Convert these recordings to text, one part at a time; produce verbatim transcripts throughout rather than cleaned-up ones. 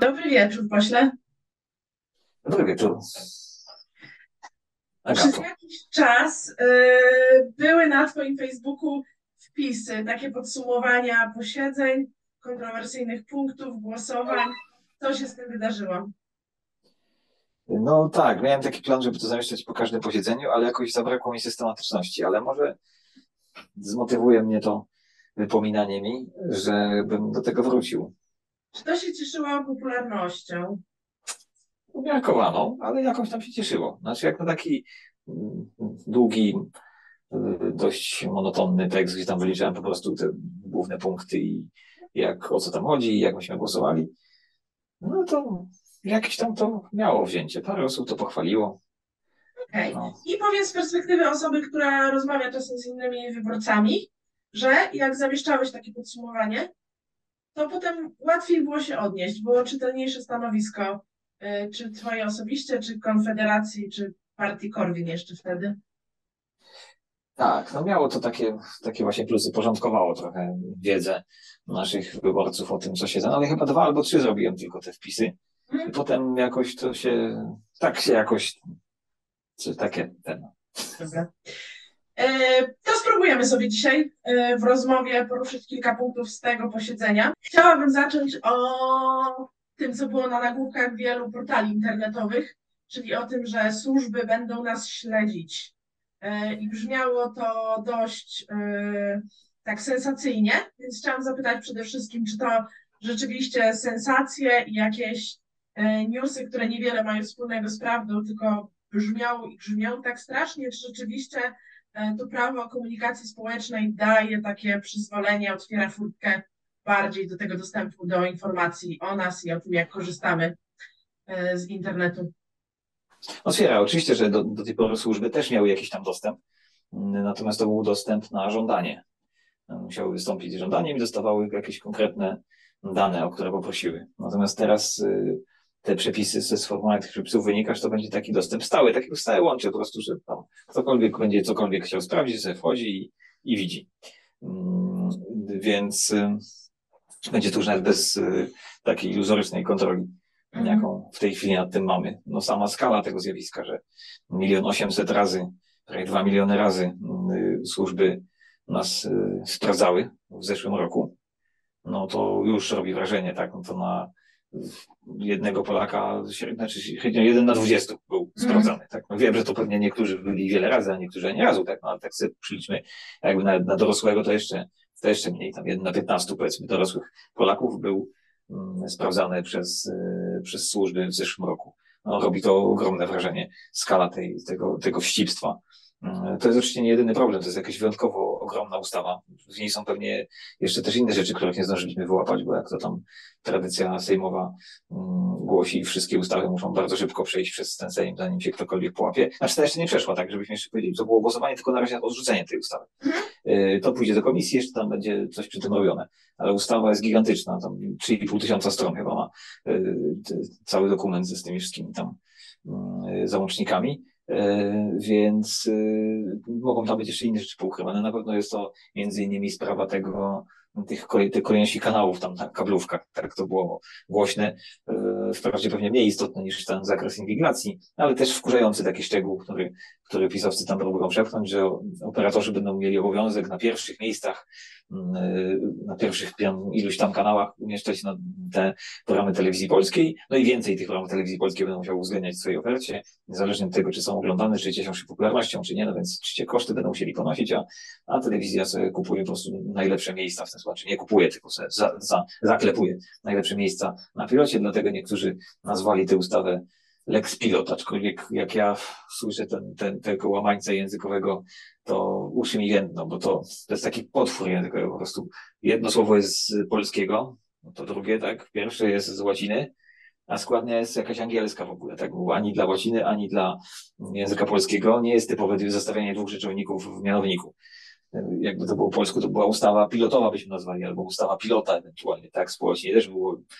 Dobry wieczór, pośle. Dobry wieczór, Przez Agato. jakiś czas y, były na Twoim Facebooku wpisy, takie podsumowania posiedzeń, kontrowersyjnych punktów, głosowań. Co się z tym wydarzyło? No tak, miałem taki plan, żeby to zamieszczać po każdym posiedzeniu, ale jakoś zabrakło mi systematyczności, ale może zmotywuje mnie to wypominanie mi, żebym do tego wrócił. Czy to się cieszyło popularnością? Umiarkowaną, ale jakoś tam się cieszyło. Znaczy jak na taki mm, długi, y, dość monotonny tekst, gdzie tam wyliczałem po prostu te główne punkty i jak, o co tam chodzi i jak myśmy głosowali, no to jakieś tam to miało wzięcie. Parę osób to pochwaliło. Okej. No. I powiem z perspektywy osoby, która rozmawia czasem z innymi wyborcami, że jak zamieszczałeś takie podsumowanie, to potem łatwiej było się odnieść, było czytelniejsze stanowisko, y, czy Twoje osobiście, czy Konfederacji, czy partii Korwin jeszcze wtedy. Tak, no miało to takie, takie właśnie plusy, porządkowało trochę wiedzę naszych wyborców o tym, co się da. No ale chyba dwa albo trzy zrobiłem tylko te wpisy. I Mhm. potem jakoś to się, tak się jakoś, czy takie, ten. Dobra. E, To spróbujemy sobie dzisiaj e, w rozmowie poruszyć kilka punktów z tego posiedzenia. Chciałabym zacząć o tym, co było na nagłówkach wielu portali internetowych, czyli o tym, że służby będą nas śledzić. E, I brzmiało to dość e, tak sensacyjnie, więc chciałam zapytać przede wszystkim, czy to rzeczywiście sensacje i jakieś e, newsy, które niewiele mają wspólnego z prawdą, tylko brzmiały i brzmią tak strasznie, czy rzeczywiście e, to prawo komunikacji społecznej daje takie przyzwolenie, otwiera furtkę bardziej do tego dostępu do informacji o nas i o tym, jak korzystamy e, z internetu. Otwiera, oczywiście, że do, do tej pory służby też miały jakiś tam dostęp, natomiast to był dostęp na żądanie. Musiały wystąpić z żądaniem i dostawały jakieś konkretne dane, o które poprosiły. Natomiast teraz y, te przepisy ze sformułowania tych przepisów wynika, że to będzie taki dostęp stały, takie stałe łącze po prostu, że tam ktokolwiek będzie cokolwiek chciał sprawdzić, sobie wchodzi i, i widzi. Mm, Więc y, będzie to już nawet bez y, takiej iluzorycznej kontroli, Mhm. jaką w tej chwili nad tym mamy. No sama skala tego zjawiska, że milion osiemset razy, prawie dwa miliony razy y, służby nas y, sprawdzały w zeszłym roku, no to już robi wrażenie, tak? No to na jednego Polaka, średnio- znaczy średnio jeden na dwudziestu był Mhm. sprawdzany, tak? No wiem, że to pewnie niektórzy byli wiele razy, a niektórzy ani razu, tak? No ale tak sobie przyliczmy, jakby na, na dorosłego to jeszcze, to jeszcze mniej, tam jeden na piętnastu powiedzmy dorosłych Polaków był mm, sprawdzany przez, y, przez służby w zeszłym roku. No, robi to ogromne wrażenie, skala tej, tego, tego wścibstwa. Mm, To jest oczywiście nie jedyny problem, to jest jakaś wyjątkowo ogromna ustawa. W niej są pewnie jeszcze też inne rzeczy, których nie zdążyliśmy wyłapać, bo jak to tam tradycja sejmowa mm, głosi, wszystkie ustawy muszą bardzo szybko przejść przez ten Sejm, zanim się ktokolwiek połapie. Znaczy ta jeszcze nie przeszła, tak, żebyśmy jeszcze powiedzieli, to było głosowanie tylko na razie na odrzucenie tej ustawy. Mhm. Yy, To pójdzie do komisji, jeszcze tam będzie coś przy tym robione. Ale ustawa jest gigantyczna, tam trzy i pół tysiąca stron chyba ma yy, t- cały dokument ze z tymi wszystkimi tam yy, załącznikami. Yy, Więc yy, mogą tam być jeszcze inne rzeczy poukrywane. Na pewno jest to między innymi sprawa tego, tych, kolej, tych kolejności kanałów tam na kablówkach, tak to było głośne, yy, wprawdzie pewnie mniej istotne niż ten zakres inwigilacji, ale też wkurzający taki szczegół, który, który pisowcy tam próbują przepchnąć, że operatorzy będą mieli obowiązek na pierwszych miejscach, yy, na pierwszych pian- iluś tam kanałach umieszczać na te programy telewizji polskiej, no i więcej tych programów telewizji polskiej będą musiały uwzględniać w swojej ofercie, niezależnie od tego, czy są oglądane, czy cieszą się popularnością, czy nie, no więc oczywiście koszty będą musieli ponosić, a, a telewizja sobie kupuje po prostu najlepsze miejsca, w ten sposób, czy nie kupuje, tylko sobie za, za, zaklepuje najlepsze miejsca na pilocie, dlatego niektórzy nazwali tę ustawę Lex Pilot, aczkolwiek jak ja słyszę ten, ten, tego łamańca językowego, to uszy mi więdną, bo to, to jest taki potwór językowy, po prostu jedno słowo jest z polskiego, no to drugie, tak, pierwsze jest z łaciny, a składnia jest jakaś angielska w ogóle, tak? Bo ani dla łaciny, ani dla języka polskiego nie jest typowe zestawianie dwóch rzeczowników w mianowniku. Jakby to było po polsku, to była ustawa pilotowa, byśmy nazwali, albo ustawa pilota ewentualnie, tak? Z po łacinie też było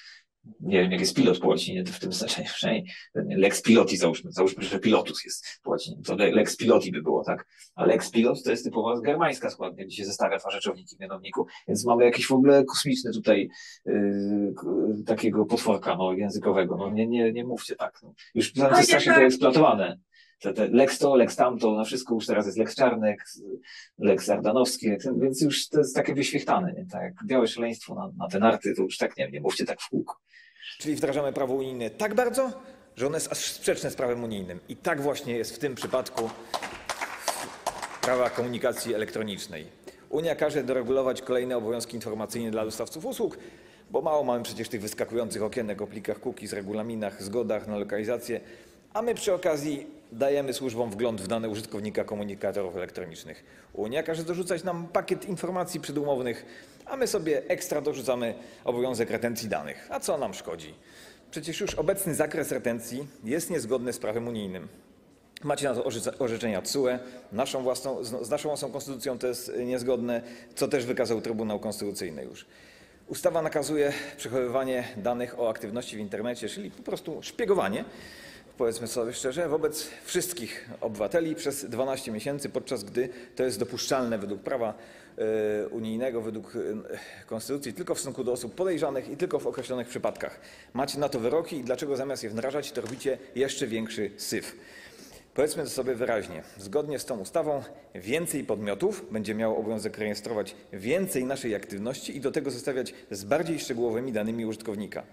nie wiem, jak jest pilot po łacinie, to w tym znaczeniu przynajmniej lex piloti załóżmy, załóżmy, że pilotus jest po łacinie, to lex piloti by było, tak? A lex pilot to jest typowa germańska składnia, gdzie się zestawia dwa rzeczowniki w mianowniku, więc mamy jakiś w ogóle kosmiczny tutaj yy, takiego potworka no, językowego. No nie, nie, nie mówcie tak. No. Już to jest strasznie to eksploatowane. Te, te lex to, lex tamto, na wszystko już teraz jest lex Czarnek, lex Ardanowski, więc już to jest takie wyświechtane, nie? Tak jak białe szaleństwo na, na te narty, to już tak nie, nie mówcie tak w kółko. Czyli wdrażamy prawo unijne tak bardzo, że ono jest aż sprzeczne z prawem unijnym. I tak właśnie jest w tym przypadku prawa komunikacji elektronicznej. Unia każe doregulować kolejne obowiązki informacyjne dla dostawców usług, bo mało mamy przecież tych wyskakujących okienek o plikach cookies, regulaminach, zgodach na lokalizację, a my przy okazji dajemy służbom wgląd w dane użytkownika komunikatorów elektronicznych. Unia każe dorzucać nam pakiet informacji przedumownych, a my sobie ekstra dorzucamy obowiązek retencji danych. A co nam szkodzi? Przecież już obecny zakres retencji jest niezgodny z prawem unijnym. Macie na to orzeczenia T S U E, naszą własną, z naszą własną konstytucją to jest niezgodne, co też wykazał Trybunał Konstytucyjny już. Ustawa nakazuje przechowywanie danych o aktywności w internecie, czyli po prostu szpiegowanie, powiedzmy sobie szczerze, wobec wszystkich obywateli przez dwanaście miesięcy, podczas gdy to jest dopuszczalne według prawa unijnego, według konstytucji tylko w stosunku do osób podejrzanych i tylko w określonych przypadkach. Macie na to wyroki i dlaczego zamiast je wdrażać, to robicie jeszcze większy syf. Powiedzmy to sobie wyraźnie, zgodnie z tą ustawą więcej podmiotów będzie miało obowiązek rejestrować więcej naszej aktywności i do tego zestawiać z bardziej szczegółowymi danymi użytkownika.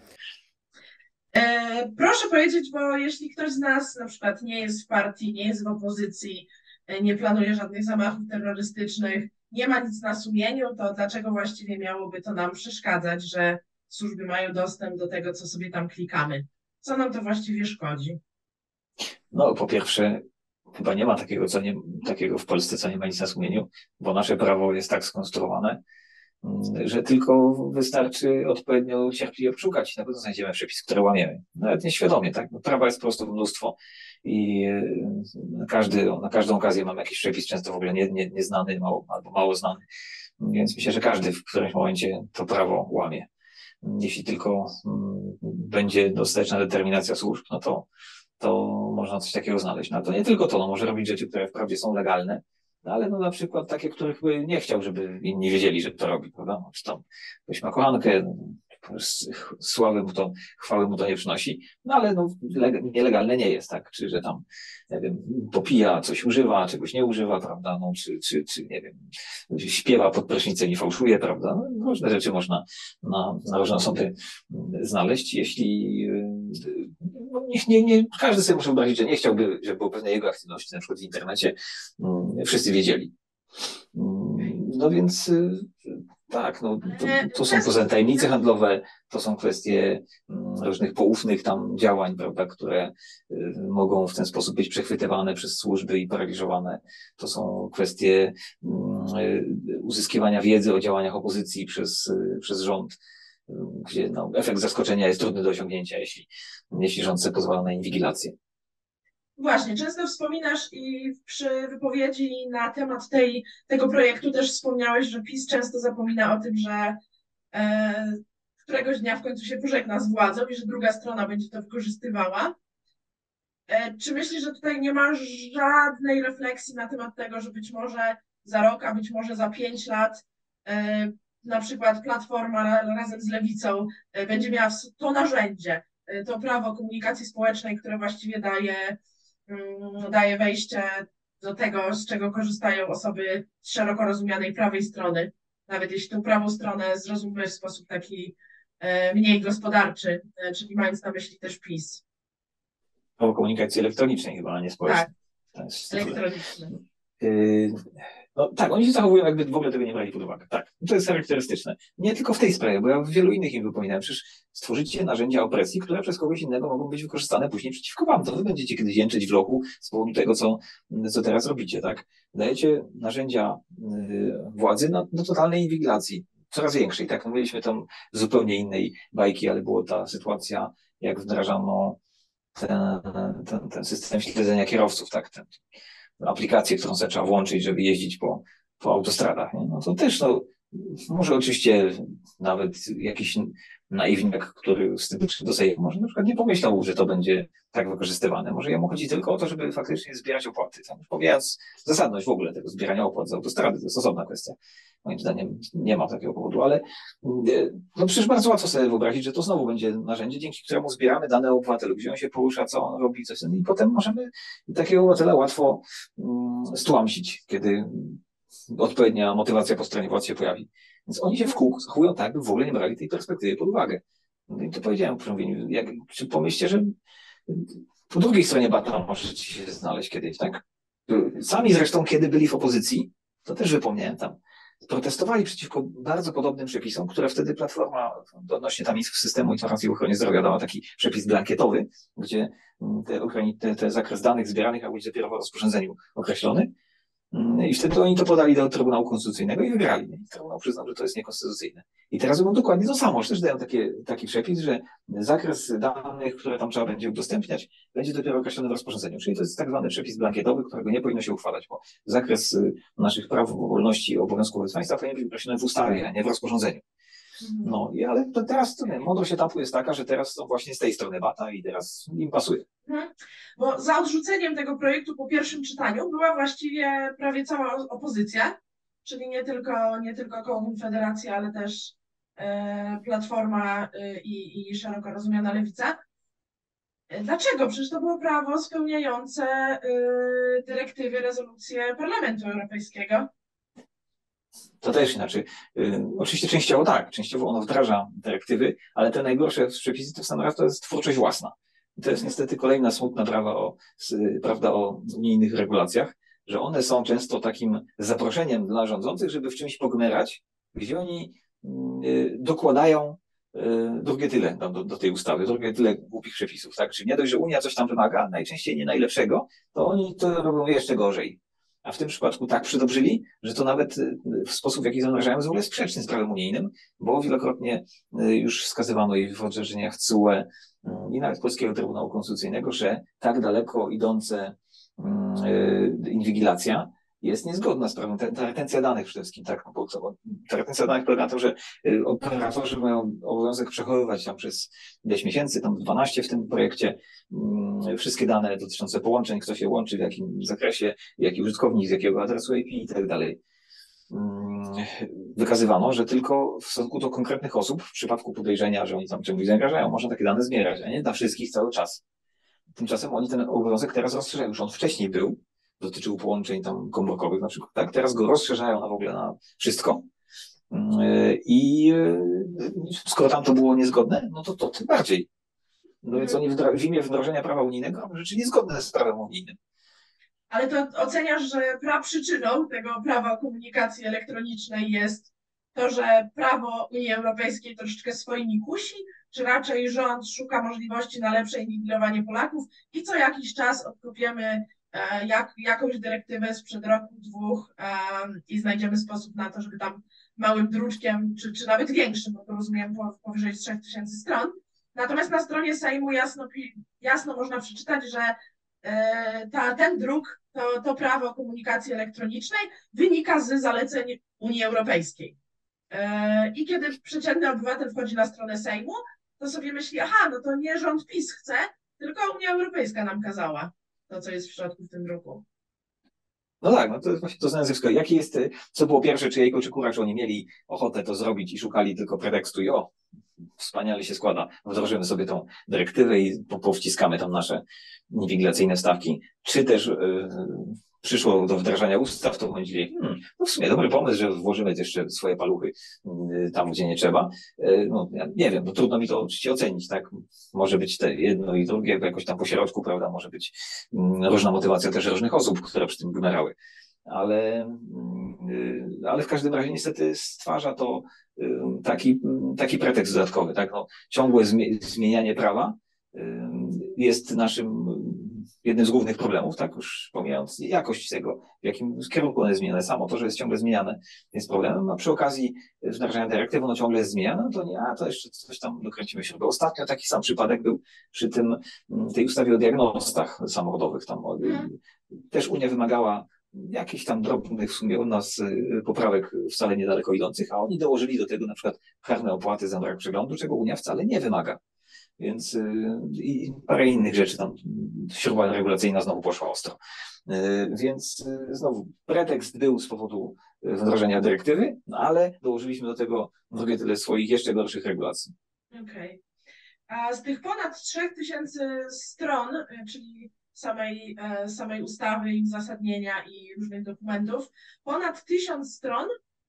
E, proszę powiedzieć, bo jeśli ktoś z nas na przykład nie jest w partii, nie jest w opozycji, nie planuje żadnych zamachów terrorystycznych, nie ma nic na sumieniu, to dlaczego właściwie miałoby to nam przeszkadzać, że służby mają dostęp do tego, co sobie tam klikamy? Co nam to właściwie szkodzi? No, po pierwsze, chyba nie ma takiego, co nie, takiego w Polsce, co nie ma nic na sumieniu, bo nasze prawo jest tak skonstruowane, że tylko wystarczy odpowiednio cierpliwie szukać i na pewno znajdziemy przepis, który łamiemy. Nawet nieświadomie, tak? No, prawa jest po prostu mnóstwo i na, każdy, na każdą okazję mamy jakiś przepis, często w ogóle nie, nie, nieznany mało, albo mało znany. Więc myślę, że każdy w którymś momencie to prawo łamie. Jeśli tylko mm, będzie dostateczna determinacja służb, no to, to można coś takiego znaleźć. No to nie tylko to, no może robić rzeczy, które wprawdzie są legalne, no ale no na przykład takie, których by nie chciał, żeby inni wiedzieli, że to robi, prawda? No, czy tam ktoś ma kochankę, sławy mu to, chwały mu to nie przynosi, no ale no, nielegalne nie jest, tak? Czy że tam, nie wiem, popija, coś używa, czegoś nie używa, prawda? No, czy, czy, czy nie wiem, śpiewa pod prysznicem i fałszuje, prawda? No, różne rzeczy można na, na różne osoby znaleźć, jeśli no, nie, nie, nie, każdy sobie musi wyobrazić, że nie chciałby, żeby o pewnej jego aktywności, na przykład w internecie, wszyscy wiedzieli. No więc tak, no, to, to są poza tym tajemnice handlowe, to są kwestie różnych poufnych tam działań, prawda, które mogą w ten sposób być przechwytywane przez służby i paraliżowane. To są kwestie uzyskiwania wiedzy o działaniach opozycji przez, przez rząd, gdzie no, efekt zaskoczenia jest trudny do osiągnięcia, jeśli, jeśli rząd sobie pozwala na inwigilację. Właśnie, często wspominasz i przy wypowiedzi na temat tej, tego projektu też wspomniałeś, że PiS często zapomina o tym, że e, któregoś dnia w końcu się pożegna z władzą i że druga strona będzie to wykorzystywała. E, czy myślisz, że tutaj nie ma żadnej refleksji na temat tego, że być może za rok, a być może za pięć lat e, na przykład Platforma razem z Lewicą e, będzie miała to narzędzie, e, to prawo komunikacji społecznej, które właściwie daje daje wejście do tego, z czego korzystają osoby z szeroko rozumianej prawej strony, nawet jeśli tą prawą stronę zrozumiemy w sposób taki mniej gospodarczy, czyli mając na myśli też PiS. Prawo komunikacji elektronicznej chyba, a nie społecznej. Tak, elektronicznej. Yy, no tak, oni się zachowują, jakby w ogóle tego nie brali pod uwagę. Tak, to jest charakterystyczne. Nie tylko w tej sprawie, bo ja w wielu innych im wypominałem. Przecież stworzycie narzędzia opresji, które przez kogoś innego mogą być wykorzystane później przeciwko wam. To wy będziecie kiedyś jęczeć w lochu z powodu tego, co, co teraz robicie, tak? Dajecie narzędzia yy, władzy na, do totalnej inwigilacji, coraz większej, tak? No, mieliśmy tam zupełnie innej bajki, ale była ta sytuacja, jak wdrażano ten, ten, ten system śledzenia kierowców, tak? Ten, aplikację, którą sobie trzeba włączyć, żeby jeździć po, po autostradach. Nie? No to też, no, może oczywiście nawet jakiś naiwniak, który z tym przyszedł do Sejmu, może na przykład nie pomyślał, że to będzie tak wykorzystywane. Może jemu chodzi tylko o to, żeby faktycznie zbierać opłaty. Tam, pomijając zasadność w ogóle tego zbierania opłat za autostrady, to jest osobna kwestia. Moim zdaniem nie ma takiego powodu, ale no przecież bardzo łatwo sobie wyobrazić, że to znowu będzie narzędzie, dzięki któremu zbieramy dane o obywatelu, gdzie on się porusza, co on robi, coś i potem możemy takiego obywatela łatwo um, stłamsić, kiedy odpowiednia motywacja po stronie władz się pojawi. Więc oni się w kółko zachowują tak, by w ogóle nie brali tej perspektywy pod uwagę. No i to powiedziałem w przemówieniu. Jak, czy pomyślcie, że po drugiej stronie bata możecie się znaleźć kiedyś, tak? Sami zresztą, kiedy byli w opozycji, to też wypomniałem tam, protestowali przeciwko bardzo podobnym przepisom, które wtedy Platforma odnośnie tam systemu informacji o ochronie zdrowia dała taki przepis blankietowy, gdzie te, te, te zakres danych zbieranych miał być dopiero w rozporządzeniu określony. I wtedy oni to podali do Trybunału Konstytucyjnego i wygrali. I Trybunał przyznał, że to jest niekonstytucyjne. I teraz robią dokładnie to samo, że też dają takie, taki przepis, że zakres danych, które tam trzeba będzie udostępniać, będzie dopiero określony w rozporządzeniu. Czyli to jest tak zwany przepis blankietowy, którego nie powinno się uchwalać, bo zakres naszych praw, wolności i obowiązków państwa powinien być określony w ustawie, a nie w rozporządzeniu. No, i ale to teraz to nie, mądrość etapu jest taka, że teraz są właśnie z tej strony bata i teraz im pasuje. Mhm. Bo za odrzuceniem tego projektu po pierwszym czytaniu była właściwie prawie cała opozycja, czyli nie tylko, nie tylko koło Konfederacja, ale też e, Platforma e, i, i szeroko rozumiana Lewica. E, dlaczego? Przecież to było prawo spełniające e, dyrektywy, rezolucje Parlamentu Europejskiego. To też inaczej. Y, oczywiście częściowo tak, częściowo ono wdraża dyrektywy, ale te najgorsze przepisy to w sam raz to jest twórczość własna. I to jest niestety kolejna smutna prawa o, prawda o unijnych regulacjach, że one są często takim zaproszeniem dla rządzących, żeby w czymś pogmerać, gdzie oni y, dokładają y, drugie tyle do, do tej ustawy, drugie tyle głupich przepisów. Tak? Czyli nie dość, że Unia coś tam wymaga, najczęściej nie najlepszego, to oni to robią jeszcze gorzej. A w tym przypadku tak przydobrzyli, że to nawet w sposób, w jaki zamrażają, jest w ogóle sprzeczny z prawem unijnym, bo wielokrotnie już wskazywano i w orzeczeniach C U E i nawet Polskiego Trybunału Konstytucyjnego, że tak daleko idące inwigilacja jest niezgodna z prawem. Ta retencja danych przede wszystkim, tak, bo ta retencja danych polega na tym, że operatorzy mają obowiązek przechowywać tam przez ileś miesięcy, tam dwanaście w tym projekcie, wszystkie dane dotyczące połączeń, kto się łączy, w jakim zakresie, jaki użytkownik, z jakiego adresu I P i tak dalej. Wykazywano, że tylko w stosunku do konkretnych osób, w przypadku podejrzenia, że oni tam czemuś zagrażają, można takie dane zbierać, a nie dla wszystkich cały czas. Tymczasem oni ten obowiązek teraz rozszerzają. Już on wcześniej był, dotyczył połączeń tam komórkowych na przykład, tak? Teraz go rozszerzają na w ogóle na wszystko. I skoro tam to było niezgodne, no to to tym bardziej. No więc oni w imię wdrożenia prawa unijnego robią rzeczy niezgodne z prawem unijnym. Ale to oceniasz, że praprzyczyną tego prawa komunikacji elektronicznej jest to, że prawo Unii Europejskiej troszeczkę swoimi kusi, czy raczej rząd szuka możliwości na lepsze inwigilowanie Polaków i co jakiś czas odkopiemy jak, jakąś dyrektywę sprzed roku, dwóch um, i znajdziemy sposób na to, żeby tam małym druczkiem, czy, czy nawet większym, bo to rozumiem po, powyżej trzech tysięcy stron. Natomiast na stronie Sejmu jasno, jasno można przeczytać, że e, ta, ten druk, to, to prawo komunikacji elektronicznej wynika z zaleceń Unii Europejskiej. E, I kiedy przeciętny obywatel wchodzi na stronę Sejmu, to sobie myśli, aha, no to nie rząd PiS chce, tylko Unia Europejska nam kazała to, co jest w środku w tym druku. No tak, no to jest właśnie to zjawisko. Jakie jest, co było pierwsze, czy jajko, czy kura, czy oni mieli ochotę to zrobić i szukali tylko pretekstu i o, wspaniale się składa, wdrożymy sobie tą dyrektywę i powciskamy tam nasze inwigilacyjne stawki, czy też yy, przyszło do wdrażania ustaw, to mówili, hmm, no w sumie dobry pomysł, że włożymy jeszcze swoje paluchy yy, tam, gdzie nie trzeba. Yy, no ja nie wiem, no trudno mi to oczywiście ocenić, tak? Może być te jedno i drugie, jakoś tam po środku, prawda, może być yy, różna motywacja też różnych osób, które przy tym gmerały. Ale, yy, ale w każdym razie niestety stwarza to yy, taki, taki pretekst dodatkowy, tak? No, ciągłe zmienianie prawa yy, jest naszym jednym z głównych problemów, tak, już pomijając jakość tego, w jakim kierunku one jest zmieniane. Samo to, że jest ciągle zmieniane, jest problemem, a przy okazji wdrażania dyrektywy, no ciągle jest zmieniane, no to nie, a to jeszcze coś tam dokręcimy śrubę. Ostatnio taki sam przypadek był przy tym, tej ustawie o diagnostach samochodowych. Tam hmm. też Unia wymagała jakichś tam drobnych w sumie u nas poprawek wcale niedaleko idących, a oni dołożyli do tego na przykład karne opłaty za brak przeglądu, czego Unia wcale nie wymaga. Więc i parę innych rzeczy tam, śruba regulacyjna znowu poszła ostro. Więc znowu pretekst był z powodu wdrożenia dyrektywy, no ale dołożyliśmy do tego drugie tyle swoich jeszcze gorszych regulacji. Okej. Okay. A z tych ponad trzech tysięcy stron, czyli samej, samej ustawy i uzasadnienia i różnych dokumentów, ponad tysiąc stron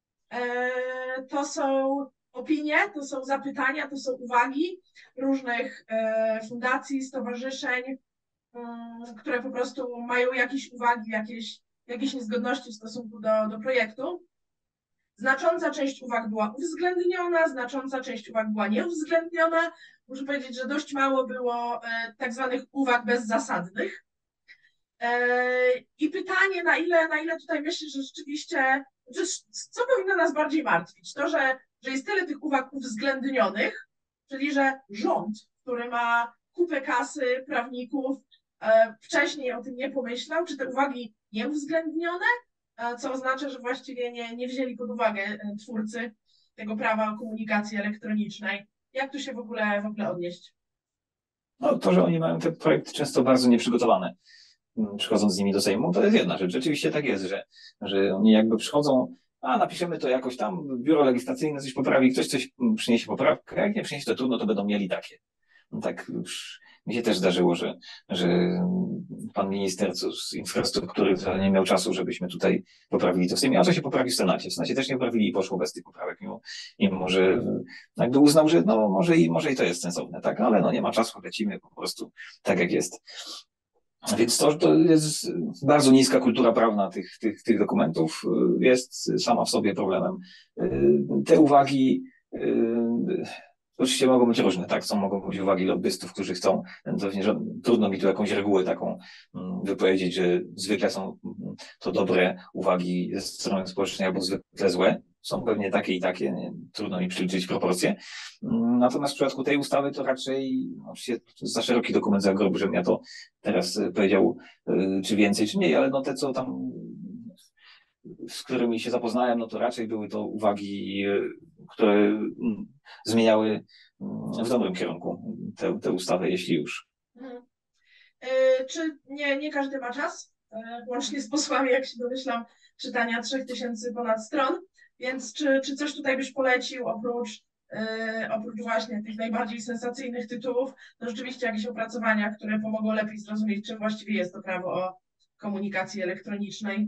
to są opinie, to są zapytania, to są uwagi różnych fundacji, stowarzyszeń, które po prostu mają jakieś uwagi, jakieś, jakieś niezgodności w stosunku do, do projektu. Znacząca część uwag była uwzględniona, znacząca część uwag była nieuwzględniona. Muszę powiedzieć, że dość mało było e, tak zwanych uwag bezzasadnych. E, I pytanie, na ile, na ile tutaj myślę, że rzeczywiście, że, co powinno nas bardziej martwić? To, że, że jest tyle tych uwag uwzględnionych, czyli że rząd, który ma kupę kasy, prawników, e, wcześniej o tym nie pomyślał, czy te uwagi nieuwzględnione, co oznacza, że właściwie nie, nie wzięli pod uwagę twórcy tego prawa o komunikacji elektronicznej. Jak tu się w ogóle, w ogóle odnieść? No to, że oni mają te projekty często bardzo nieprzygotowane, przychodząc z nimi do Sejmu, to jest jedna rzecz. Rzeczywiście tak jest, że, że oni jakby przychodzą, a napiszemy to jakoś tam, biuro legislacyjne coś poprawi, ktoś coś przyniesie poprawkę, jak nie przyniesie to trudno, to będą mieli takie. No tak już mi się też zdarzyło, że, że pan minister z infrastruktury nie miał czasu, żebyśmy tutaj poprawili to w Sejmie, a to się poprawi w Senacie. W Senacie też nie poprawili i poszło bez tych poprawek, mimo, mimo że jakby uznał, że no może i, może i to jest sensowne, tak, ale no nie ma czasu, lecimy po prostu tak jak jest. Więc to, to jest bardzo niska kultura prawna tych, tych, tych dokumentów, jest sama w sobie problemem. Te uwagi oczywiście mogą być różne, tak? Są, mogą być uwagi lobbystów, którzy chcą, pewnie, że trudno mi tu jakąś regułę taką wypowiedzieć, że zwykle są to dobre uwagi ze strony społecznej albo zwykle złe. Są pewnie takie i takie, nie, trudno mi przyliczyć proporcje. Natomiast w przypadku tej ustawy to raczej, oczywiście za szeroki dokument za groby, żebym ja to teraz powiedział, czy więcej, czy mniej, ale no te, co tam, z którymi się zapoznałem, no to raczej były to uwagi, które zmieniały w dobrym kierunku tę, tę ustawę, jeśli już. Mhm. Yy, czy nie, nie każdy ma czas, yy, łącznie z posłami, jak się domyślam, czytania trzech tysięcy ponad stron, więc czy, czy coś tutaj byś polecił oprócz, yy, oprócz właśnie tych najbardziej sensacyjnych tytułów, to rzeczywiście jakieś opracowania, które pomogą lepiej zrozumieć, czym właściwie jest to prawo o komunikacji elektronicznej?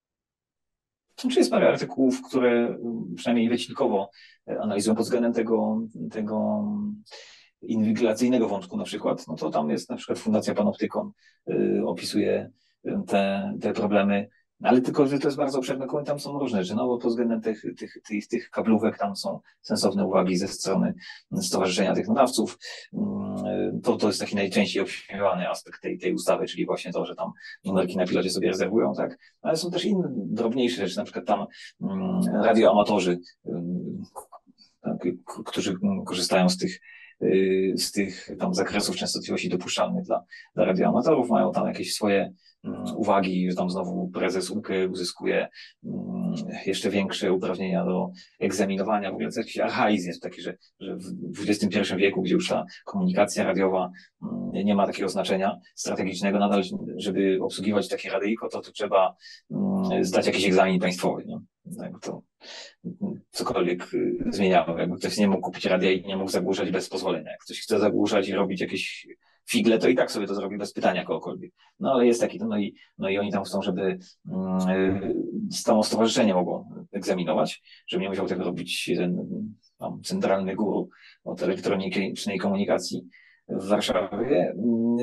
Czy jest parę artykułów, które przynajmniej wycinkowo analizują pod względem tego, tego inwigilacyjnego wątku na przykład, no to tam jest na przykład Fundacja Panoptykon, y, opisuje te, te problemy, ale tylko, że to jest bardzo obszerny dokument, tam są różne rzeczy, no bo pod względem tych, tych, tych, tych kablówek tam są sensowne uwagi ze strony Stowarzyszenia Technodawców. To, to jest taki najczęściej obśmiewany aspekt tej, tej ustawy, czyli właśnie to, że tam numerki na pilocie sobie rezerwują, tak? Ale są też inne, drobniejsze rzeczy, na przykład tam um, radioamatorzy, um, tak, którzy korzystają z tych z tych tam zakresów częstotliwości dopuszczalnych dla, dla radioamatorów, mają tam jakieś swoje um, uwagi, że tam znowu prezes U K E uzyskuje um, jeszcze większe uprawnienia do egzaminowania. W ogóle to jakiś archaizm jest taki, że, że w dwudziestym pierwszym wieku, gdzie już ta komunikacja radiowa um, nie ma takiego znaczenia strategicznego, nadal, żeby obsługiwać takie radyjko, to, to trzeba um, zdać jakiś egzamin państwowy. Nie? Tak, to cokolwiek zmieniało. Jakby ktoś nie mógł kupić radia i nie mógł zagłuszać bez pozwolenia. Jak ktoś chce zagłuszać i robić jakieś figle, to i tak sobie to zrobi bez pytania kogokolwiek. No ale jest taki, no i, no i oni tam chcą, żeby samo stowarzyszenie mogło egzaminować, żeby nie musiał tego robić ten tam, centralny guru od elektronicznej komunikacji w Warszawie.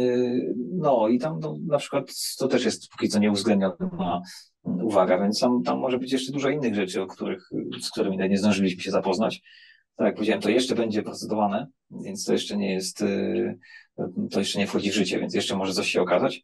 No i tam no, na przykład to też jest póki co nieuwzględniona uwaga, więc tam, tam może być jeszcze dużo innych rzeczy, o których, z którymi nie zdążyliśmy się zapoznać. Tak jak powiedziałem, to jeszcze będzie procedowane, więc to jeszcze nie jest, to jeszcze nie wchodzi w życie, więc jeszcze może coś się okazać.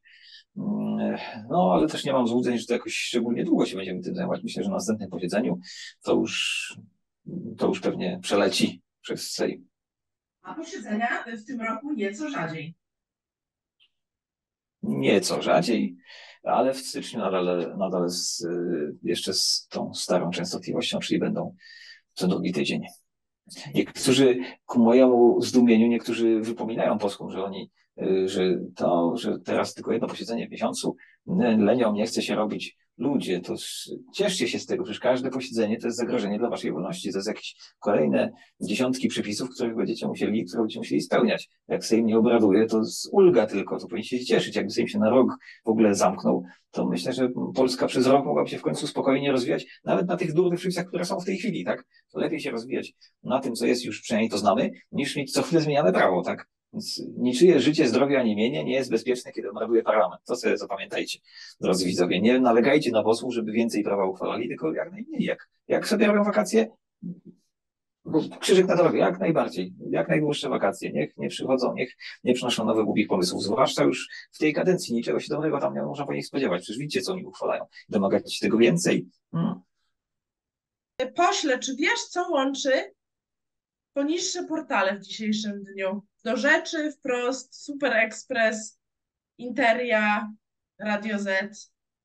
No, ale też nie mam złudzeń, że to jakoś szczególnie długo się będziemy tym zajmować. Myślę, że na następnym posiedzeniu to już, to już pewnie przeleci przez Sejm. A posiedzenia w tym roku nieco rzadziej. nieco rzadziej, ale w styczniu nadal, nadal z, jeszcze z tą starą częstotliwością, czyli będą co drugi tydzień. Niektórzy, ku mojemu zdumieniu, niektórzy wypominają posłom, że oni, że to, że teraz tylko jedno posiedzenie w miesiącu, leniom nie chce się robić. Ludzie, to cieszcie się z tego, przecież każde posiedzenie to jest zagrożenie dla waszej wolności. To jest jakieś kolejne dziesiątki przepisów, których będziecie musieli, które będziecie musieli spełniać. Jak Sejm nie obraduje, to z ulga tylko, to powinniście się cieszyć. Jakby Sejm się na rok w ogóle zamknął, to myślę, że Polska przez rok mogłaby się w końcu spokojnie rozwijać, nawet na tych durnych przepisach, które są w tej chwili, tak? To lepiej się rozwijać na tym, co jest już przynajmniej to znamy, niż mieć co chwilę zmieniane prawo, tak? Więc niczyje życie, zdrowie ani mienie nie jest bezpieczne, kiedy obraduje parlament. To sobie zapamiętajcie, drodzy widzowie. Nie nalegajcie na posłów, żeby więcej prawa uchwalali, tylko jak najmniej. Jak, jak sobie robią wakacje, bo krzyżyk na drogę, jak najbardziej. Jak najdłuższe wakacje. Niech nie przychodzą, niech nie przynoszą nowych głupich pomysłów. Zwłaszcza już w tej kadencji niczego się dobrego tam nie można po nich spodziewać. Przecież widzicie, co oni uchwalają. Domagacie się tego więcej. Hmm. Pośle, czy wiesz, co łączy poniższe portale w dzisiejszym dniu? Do rzeczy, Wprost, Super Express, Interia, Radio Z.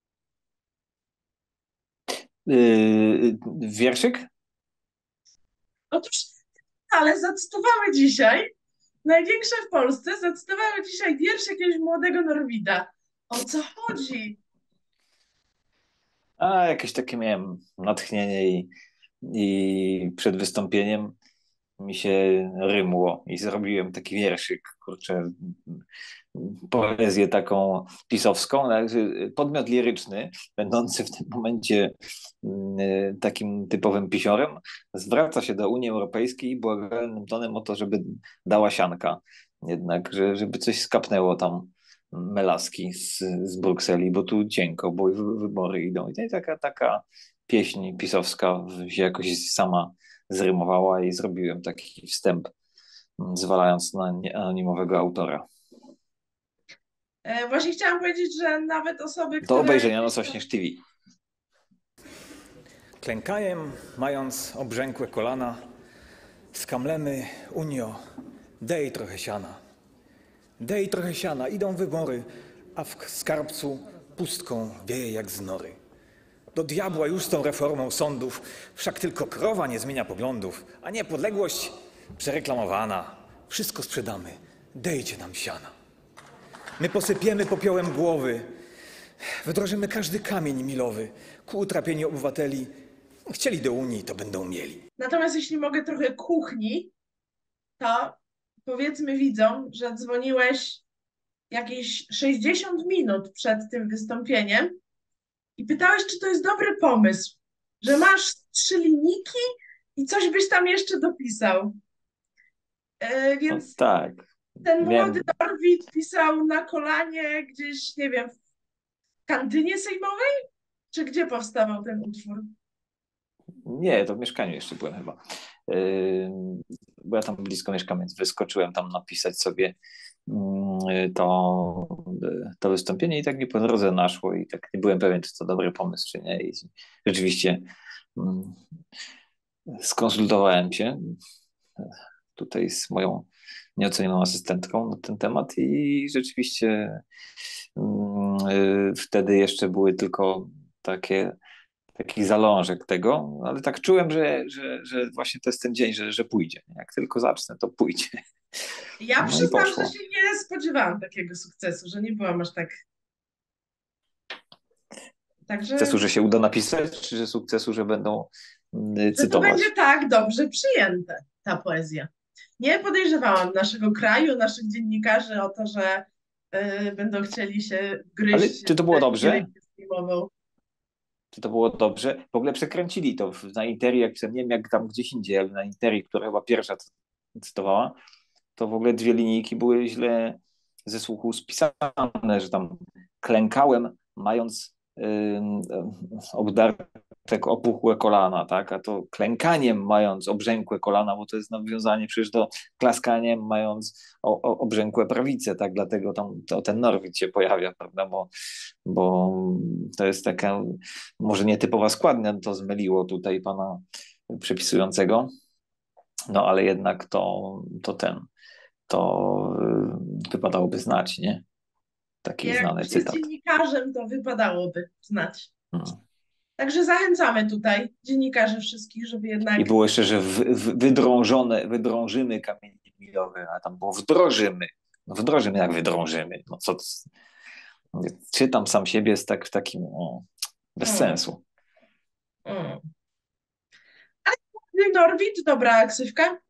Yy, wierszyk? Otóż, ale zacytowały dzisiaj, największe w Polsce, zacytowały dzisiaj wiersz jakiegoś młodego Norwida. O co chodzi? A jakieś takie miałem natchnienie i, i przed wystąpieniem mi się rymło i zrobiłem taki wierszyk, kurczę, poezję taką pisowską, podmiot liryczny, będący w tym momencie takim typowym pisiorem, zwraca się do Unii Europejskiej błagalnym tonem o to, żeby dała sianka, jednak, że, żeby coś skapnęło tam melaski z, z Brukseli, bo tu cienko, bo wybory idą. I to jest taka, taka pieśń pisowska się jakoś sama zrymowała i zrobiłem taki wstęp, zwalając na anonimowego autora. E, właśnie chciałam powiedzieć, że nawet osoby, Do które... obejrzenia na Sośnierz T V. Klękajem, mając obrzękłe kolana, skamlemy, Unio, dej trochę siana. Dej trochę siana, idą wybory, a w skarbcu pustką wieje jak z nory. Do diabła już z tą reformą sądów, wszak tylko krowa nie zmienia poglądów, a niepodległość przereklamowana. Wszystko sprzedamy, dejcie nam siana. My posypiemy popiołem głowy, wdrożymy każdy kamień milowy ku utrapieniu obywateli. Chcieli do Unii, to będą mieli. Natomiast jeśli mogę trochę kuchni, to powiedzmy widzom, że dzwoniłeś jakieś sześćdziesiąt minut przed tym wystąpieniem i pytałeś, czy to jest dobry pomysł, że masz trzy linijki i coś byś tam jeszcze dopisał. E, więc No, tak. ten Miałem... młody Norwid pisał na kolanie gdzieś, nie wiem, w kantynie sejmowej? Czy gdzie powstawał ten utwór? Nie, to w mieszkaniu jeszcze byłem chyba. Yy, bo ja tam blisko mieszkam, więc wyskoczyłem tam napisać sobie yy, to, yy, to wystąpienie i tak mi po drodze naszło i tak nie byłem pewien, czy to dobry pomysł, czy nie. I rzeczywiście yy, skonsultowałem się tutaj z moją nieocenioną asystentką na ten temat i rzeczywiście yy, wtedy jeszcze były tylko takie taki zalążek tego, ale tak czułem, że, że, że właśnie to jest ten dzień, że, że pójdzie. Jak tylko zacznę, to pójdzie. Ja No przyznam, że się nie spodziewałam takiego sukcesu, że nie byłam aż tak... Także... Sukcesu, że się uda napisać, czy że sukcesu, że będą że cytować? to będzie tak dobrze przyjęte, ta poezja. Nie podejrzewałam naszego kraju, naszych dziennikarzy o to, że y, będą chcieli się gryźć. Ale czy to było dobrze? Filmową. Czy to było dobrze? W ogóle przekręcili to na Interii, jak nie wiem jak tam gdzieś indziej, ale na Interii, która chyba pierwsza cytowała, to w ogóle dwie linijki były źle ze słuchu spisane, że tam klękałem, mając yy, obdarte opuchłe kolana, tak? A to klękaniem mając obrzękłe kolana, bo to jest nawiązanie przecież do klaskaniem mając o, o, obrzękłe prawice, tak? Dlatego tam to, ten Norwid się pojawia, prawda? Bo, bo to jest taka może nietypowa składnia, to zmyliło tutaj pana przepisującego, no ale jednak to, to ten, to yy, wypadałoby znać, nie? Taki Jak znany ktoś jest cytat. dziennikarzem, to wypadałoby znać. Hmm. Także zachęcamy tutaj dziennikarzy wszystkich, żeby jednak... I było jeszcze, że wy, wy, wydrążone, wydrążymy kamienie milowe, a tam było wdrożymy. No wdrożymy, jak wydrążymy. No co, mówię, czytam sam siebie z tak, w takim o, bez Mm, sensu. mm. A Norwid, dobra ksywka?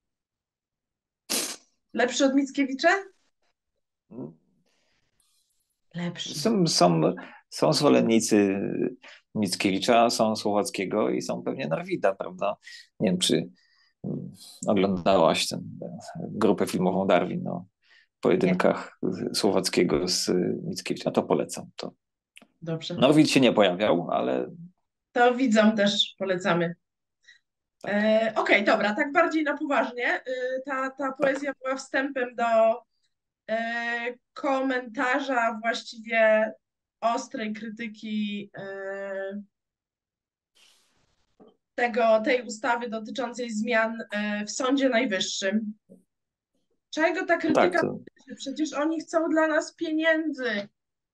Lepszy od Mickiewicza? Lepszy. Są, są, są zwolennicy Mickiewicza, są Słowackiego i są pewnie Norwida, prawda? Nie wiem, czy mm, oglądałaś tę grupę filmową Darwin o Nie, pojedynkach Słowackiego z Mickiewicza. To polecam. To. dobrze. Norwid się nie pojawiał, ale To widzom też polecamy. tak. E, Okej, dobra, tak bardziej na poważnie. E, ta, ta poezja była wstępem do e, komentarza, właściwie ostrej krytyki e, tego, tej ustawy dotyczącej zmian e, w Sądzie Najwyższym. Czego ta No tak, krytyka to dotyczy? Przecież oni chcą dla nas pieniędzy.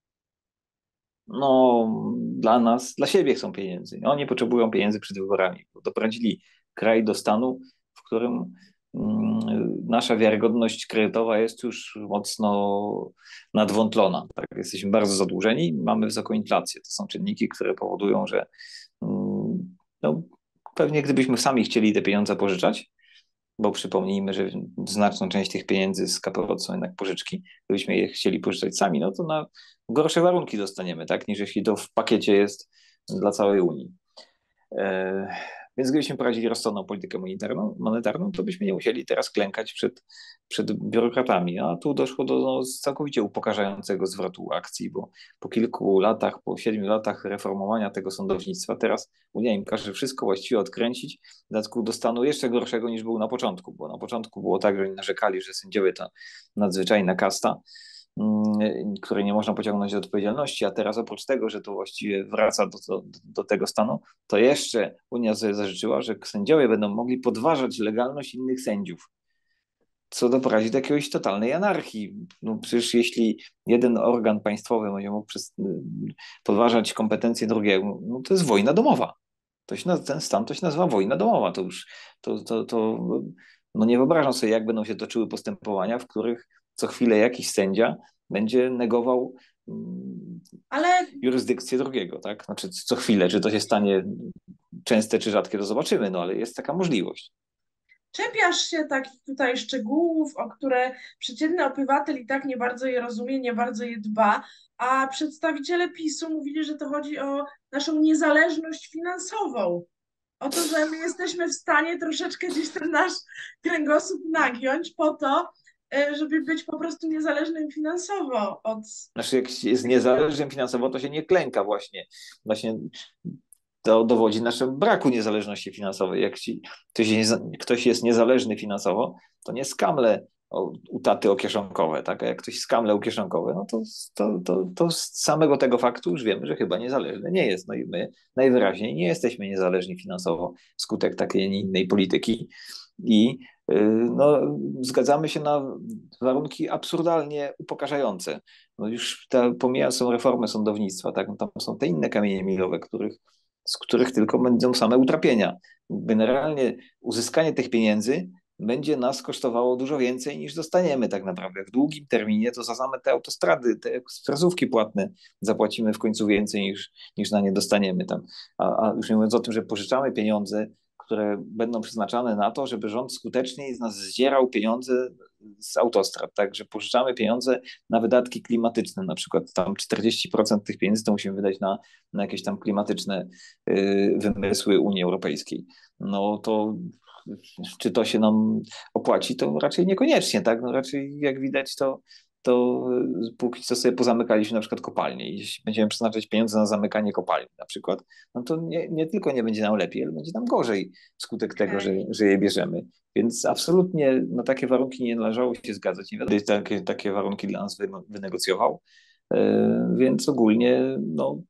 no, dla nas, dla siebie chcą pieniędzy. Oni potrzebują pieniędzy przed wyborami. Bo doprowadzili kraj do stanu, w którym mm, nasza wiarygodność kredytowa jest już mocno nadwątlona. Tak? Jesteśmy bardzo zadłużeni, mamy wysoką inflację. To są czynniki, które powodują, że mm, no, pewnie gdybyśmy sami chcieli te pieniądze pożyczać, bo przypomnijmy, że znaczną część tych pieniędzy z K P O to są jednak pożyczki. Gdybyśmy je chcieli pożyczać sami, no to na gorsze warunki dostaniemy, tak, niż jeśli to w pakiecie jest dla całej Unii. E, więc gdybyśmy prowadzili rozsądną politykę monetarną, monetarną, to byśmy nie musieli teraz klękać przed, przed biurokratami. A tu doszło do no, całkowicie upokarzającego zwrotu akcji, bo po kilku latach, po siedmiu latach reformowania tego sądownictwa, teraz Unia im każe wszystko właściwie odkręcić, w dodatku do stanu jeszcze gorszego niż był na początku, bo na początku było tak, że oni narzekali, że sędziowie to nadzwyczajna kasta, której nie można pociągnąć do odpowiedzialności, a teraz oprócz tego, że to właściwie wraca do, do, do tego stanu, to jeszcze Unia sobie zażyczyła, że sędziowie będą mogli podważać legalność innych sędziów, co doprowadzi do jakiejś totalnej anarchii. No przecież jeśli jeden organ państwowy będzie mógł przez, podważać kompetencje drugiego, no to jest wojna domowa. To się, ten stan to się nazywa wojna domowa. To już to, to, to, no nie wyobrażam sobie, jak będą się toczyły postępowania, w których co chwilę jakiś sędzia będzie negował mm, Ale jurysdykcję drugiego, tak? Znaczy co chwilę, czy to się stanie częste czy rzadkie, to zobaczymy, no ale jest taka możliwość. czepiasz się takich tutaj szczegółów, o które przeciętny obywatel i tak nie bardzo je rozumie, nie bardzo je dba, a przedstawiciele PiSu mówili, że to chodzi o naszą niezależność finansową. O to, że my jesteśmy w stanie troszeczkę gdzieś ten nasz kręgosłup nagiąć po to, e, żeby być po prostu niezależnym finansowo od... Znaczy jak jest niezależnym finansowo, to się nie klęka właśnie. Właśnie to dowodzi naszego braku niezależności finansowej. Jak ci, ktoś, jest, ktoś jest niezależny finansowo, to nie skamle o, u taty o kieszonkowe, tak? A jak ktoś skamle u kieszonkowe, no to, to, to, to z samego tego faktu już wiemy, że chyba niezależny nie jest. No i my najwyraźniej nie jesteśmy niezależni finansowo wskutek takiej, nie innej polityki. I yy, no, zgadzamy się na warunki absurdalnie upokarzające. No już ta, pomijając są reformy sądownictwa, tak? No tam są te inne kamienie milowe, których z których tylko będą same utrapienia. Generalnie uzyskanie tych pieniędzy będzie nas kosztowało dużo więcej niż dostaniemy tak naprawdę. W długim terminie to za same te autostrady, te ekspresówki płatne zapłacimy w końcu więcej niż, niż na nie dostaniemy tam. A, a już nie mówiąc o tym, że pożyczamy pieniądze, które będą przeznaczane na to, żeby rząd skuteczniej z nas zdzierał pieniądze z autostrad, tak, że pożyczamy pieniądze na wydatki klimatyczne, na przykład tam czterdzieści procent tych pieniędzy to musimy wydać na, na jakieś tam klimatyczne y, wymysły Unii Europejskiej. No to czy to się nam opłaci, to raczej niekoniecznie, tak, no raczej jak widać to to póki co sobie pozamykaliśmy na przykład kopalnie i jeśli będziemy przeznaczać pieniądze na zamykanie kopalni na przykład, no to nie, nie tylko nie będzie nam lepiej, ale będzie nam gorzej wskutek tego, że, Okej. że je bierzemy. Więc absolutnie na takie warunki nie należało się zgadzać. Nie wiadomo, kto takie, takie warunki dla nas wy, wynegocjował. Yy, więc ogólnie no,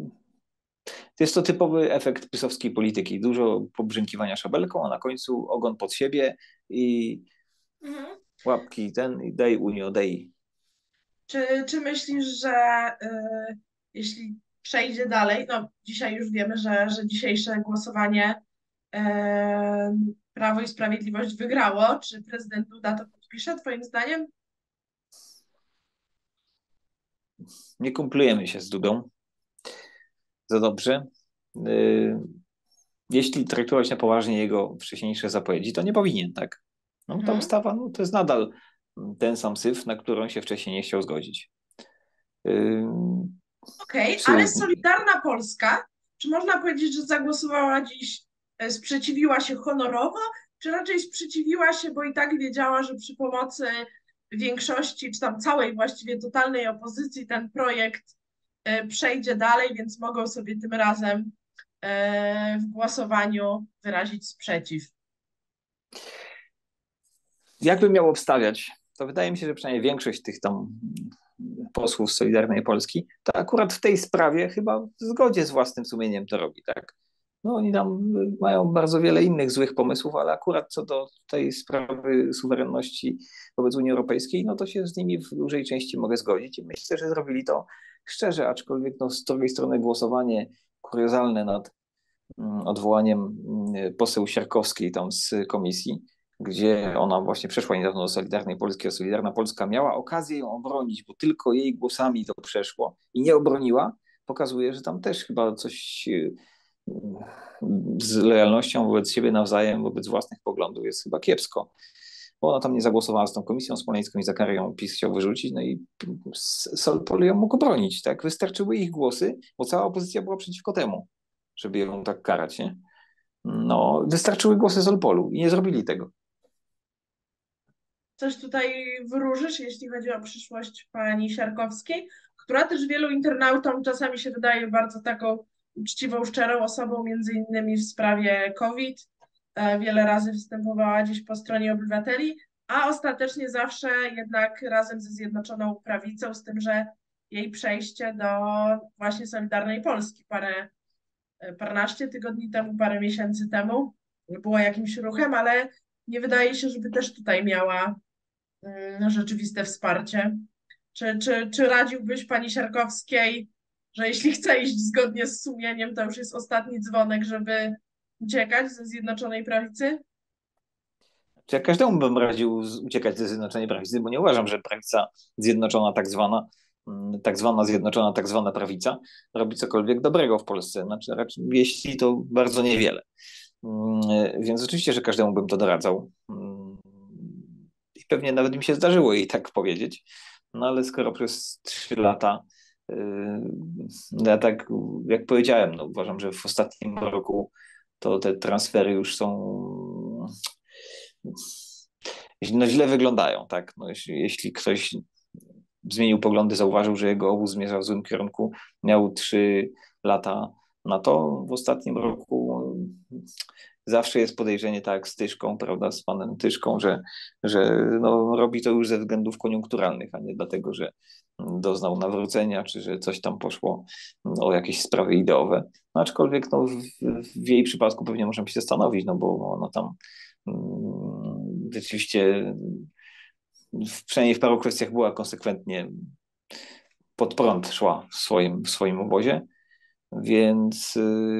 jest to typowy efekt pisowskiej polityki. Dużo pobrzękiwania szabelką, a na końcu ogon pod siebie i Mhm. łapki ten i daj Unio, daj. Czy, czy myślisz, że y, jeśli przejdzie dalej, no dzisiaj już wiemy, że, że dzisiejsze głosowanie y, Prawo i Sprawiedliwość wygrało, czy prezydent Duda to podpisze, twoim zdaniem? Nie kumplujemy się z Dudą za dobrze. Y, Jeśli traktować na poważnie jego wcześniejsze zapowiedzi, to nie powinien, tak? No, ta Mhm. ustawa no, to jest nadal ten sam syf, na który on się wcześniej nie chciał zgodzić. Y, Okej, okay, ale Absolutnie. Solidarna Polska, czy można powiedzieć, że zagłosowała dziś, e, sprzeciwiła się honorowo, czy raczej sprzeciwiła się, bo i tak wiedziała, że przy pomocy większości, czy tam całej właściwie totalnej opozycji ten projekt e, przejdzie dalej, więc mogą sobie tym razem e, w głosowaniu wyrazić sprzeciw. Jakbym miał obstawiać, to wydaje mi się, że przynajmniej większość tych tam posłów z Solidarnej Polski, to akurat w tej sprawie chyba w zgodzie z własnym sumieniem to robi, tak? No oni tam mają bardzo wiele innych złych pomysłów, ale akurat co do tej sprawy suwerenności wobec Unii Europejskiej, no to się z nimi w dużej części mogę zgodzić i myślę, że zrobili to szczerze, aczkolwiek no, z drugiej strony głosowanie kuriozalne nad mm, odwołaniem mm, poseł Siarkowskiej tam z komisji, gdzie ona właśnie przeszła niedawno do Solidarnej Polski, a Solidarna Polska miała okazję ją obronić, bo tylko jej głosami to przeszło i nie obroniła, pokazuje, że tam też chyba coś z lojalnością wobec siebie nawzajem, wobec własnych poglądów jest chyba kiepsko. Bo ona tam nie zagłosowała z tą komisją smoleńską i za karę ją PiS chciał wyrzucić, no i Solpol ją mógł bronić, tak? Wystarczyły ich głosy, bo cała opozycja była przeciwko temu, żeby ją tak karać, nie? No, wystarczyły głosy Solpolu i nie zrobili tego. Coś tutaj wyróżysz, jeśli chodzi o przyszłość pani Siarkowskiej, która też wielu internautom czasami się wydaje bardzo taką uczciwą, szczerą osobą, między innymi w sprawie COVID. Wiele razy występowała gdzieś po stronie obywateli, a ostatecznie zawsze jednak razem ze Zjednoczoną Prawicą, z tym, że jej przejście do właśnie Solidarnej Polski parę, paręnaście tygodni temu, parę miesięcy temu było jakimś ruchem, ale nie wydaje się, żeby też tutaj miała rzeczywiste wsparcie. Czy, czy, czy radziłbyś pani Siarkowskiej, że jeśli chce iść zgodnie z sumieniem, to już jest ostatni dzwonek, żeby uciekać ze Zjednoczonej Prawicy? Ja każdemu bym radził uciekać ze Zjednoczonej Prawicy, bo nie uważam, że prawica zjednoczona, tak zwana, tak zwana zjednoczona, tak zwana prawica robi cokolwiek dobrego w Polsce. Znaczy, raczej, jeśli to bardzo niewiele. Więc oczywiście, że każdemu bym to doradzał. I pewnie nawet mi się zdarzyło jej tak powiedzieć. No ale skoro przez trzy lata, ja tak jak powiedziałem, no, uważam, że w ostatnim roku to te transfery już są no, źle wyglądają, tak? No, jeśli, jeśli ktoś zmienił poglądy, zauważył, że jego obóz zmierza w złym kierunku, miał trzy lata na to. W ostatnim roku zawsze jest podejrzenie, tak jak z Tyszką, prawda, z panem Tyszką, że, że no, robi to już ze względów koniunkturalnych, a nie dlatego, że doznał nawrócenia, czy że coś tam poszło o jakieś sprawy ideowe. No, aczkolwiek no, w, w jej przypadku pewnie możemy się zastanowić, no bo ona tam mm, rzeczywiście przynajmniej w paru kwestiach była konsekwentnie pod prąd szła w swoim, w swoim obozie, więc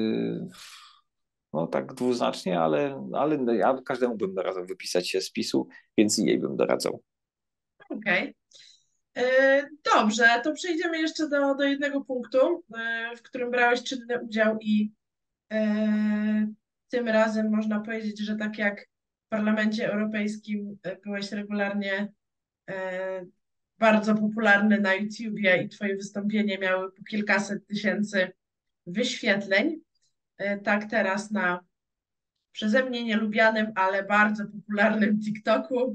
no tak dwuznacznie, ale, ale ja każdemu bym doradzał wypisać się z PiS-u, więc i jej bym doradzał. Okej. Okay. Dobrze, to przejdziemy jeszcze do, do jednego punktu, w którym brałeś czynny udział i tym razem można powiedzieć, że tak jak w Parlamencie Europejskim byłeś regularnie bardzo popularny na YouTubie i twoje wystąpienie miały po kilkaset tysięcy wyświetleń. Tak teraz na przeze mnie nielubianym, ale bardzo popularnym TikToku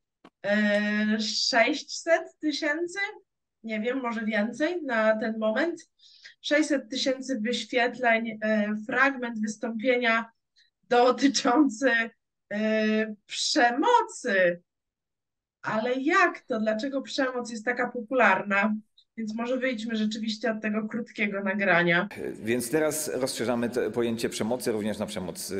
sześćset tysięcy, nie wiem, może więcej na ten moment. sześćset tysięcy wyświetleń, fragment wystąpienia dotyczący przemocy. Ale jak to? Dlaczego przemoc jest taka popularna? Więc może wyjdźmy rzeczywiście od tego krótkiego nagrania. Więc teraz rozszerzamy pojęcie przemocy również na przemoc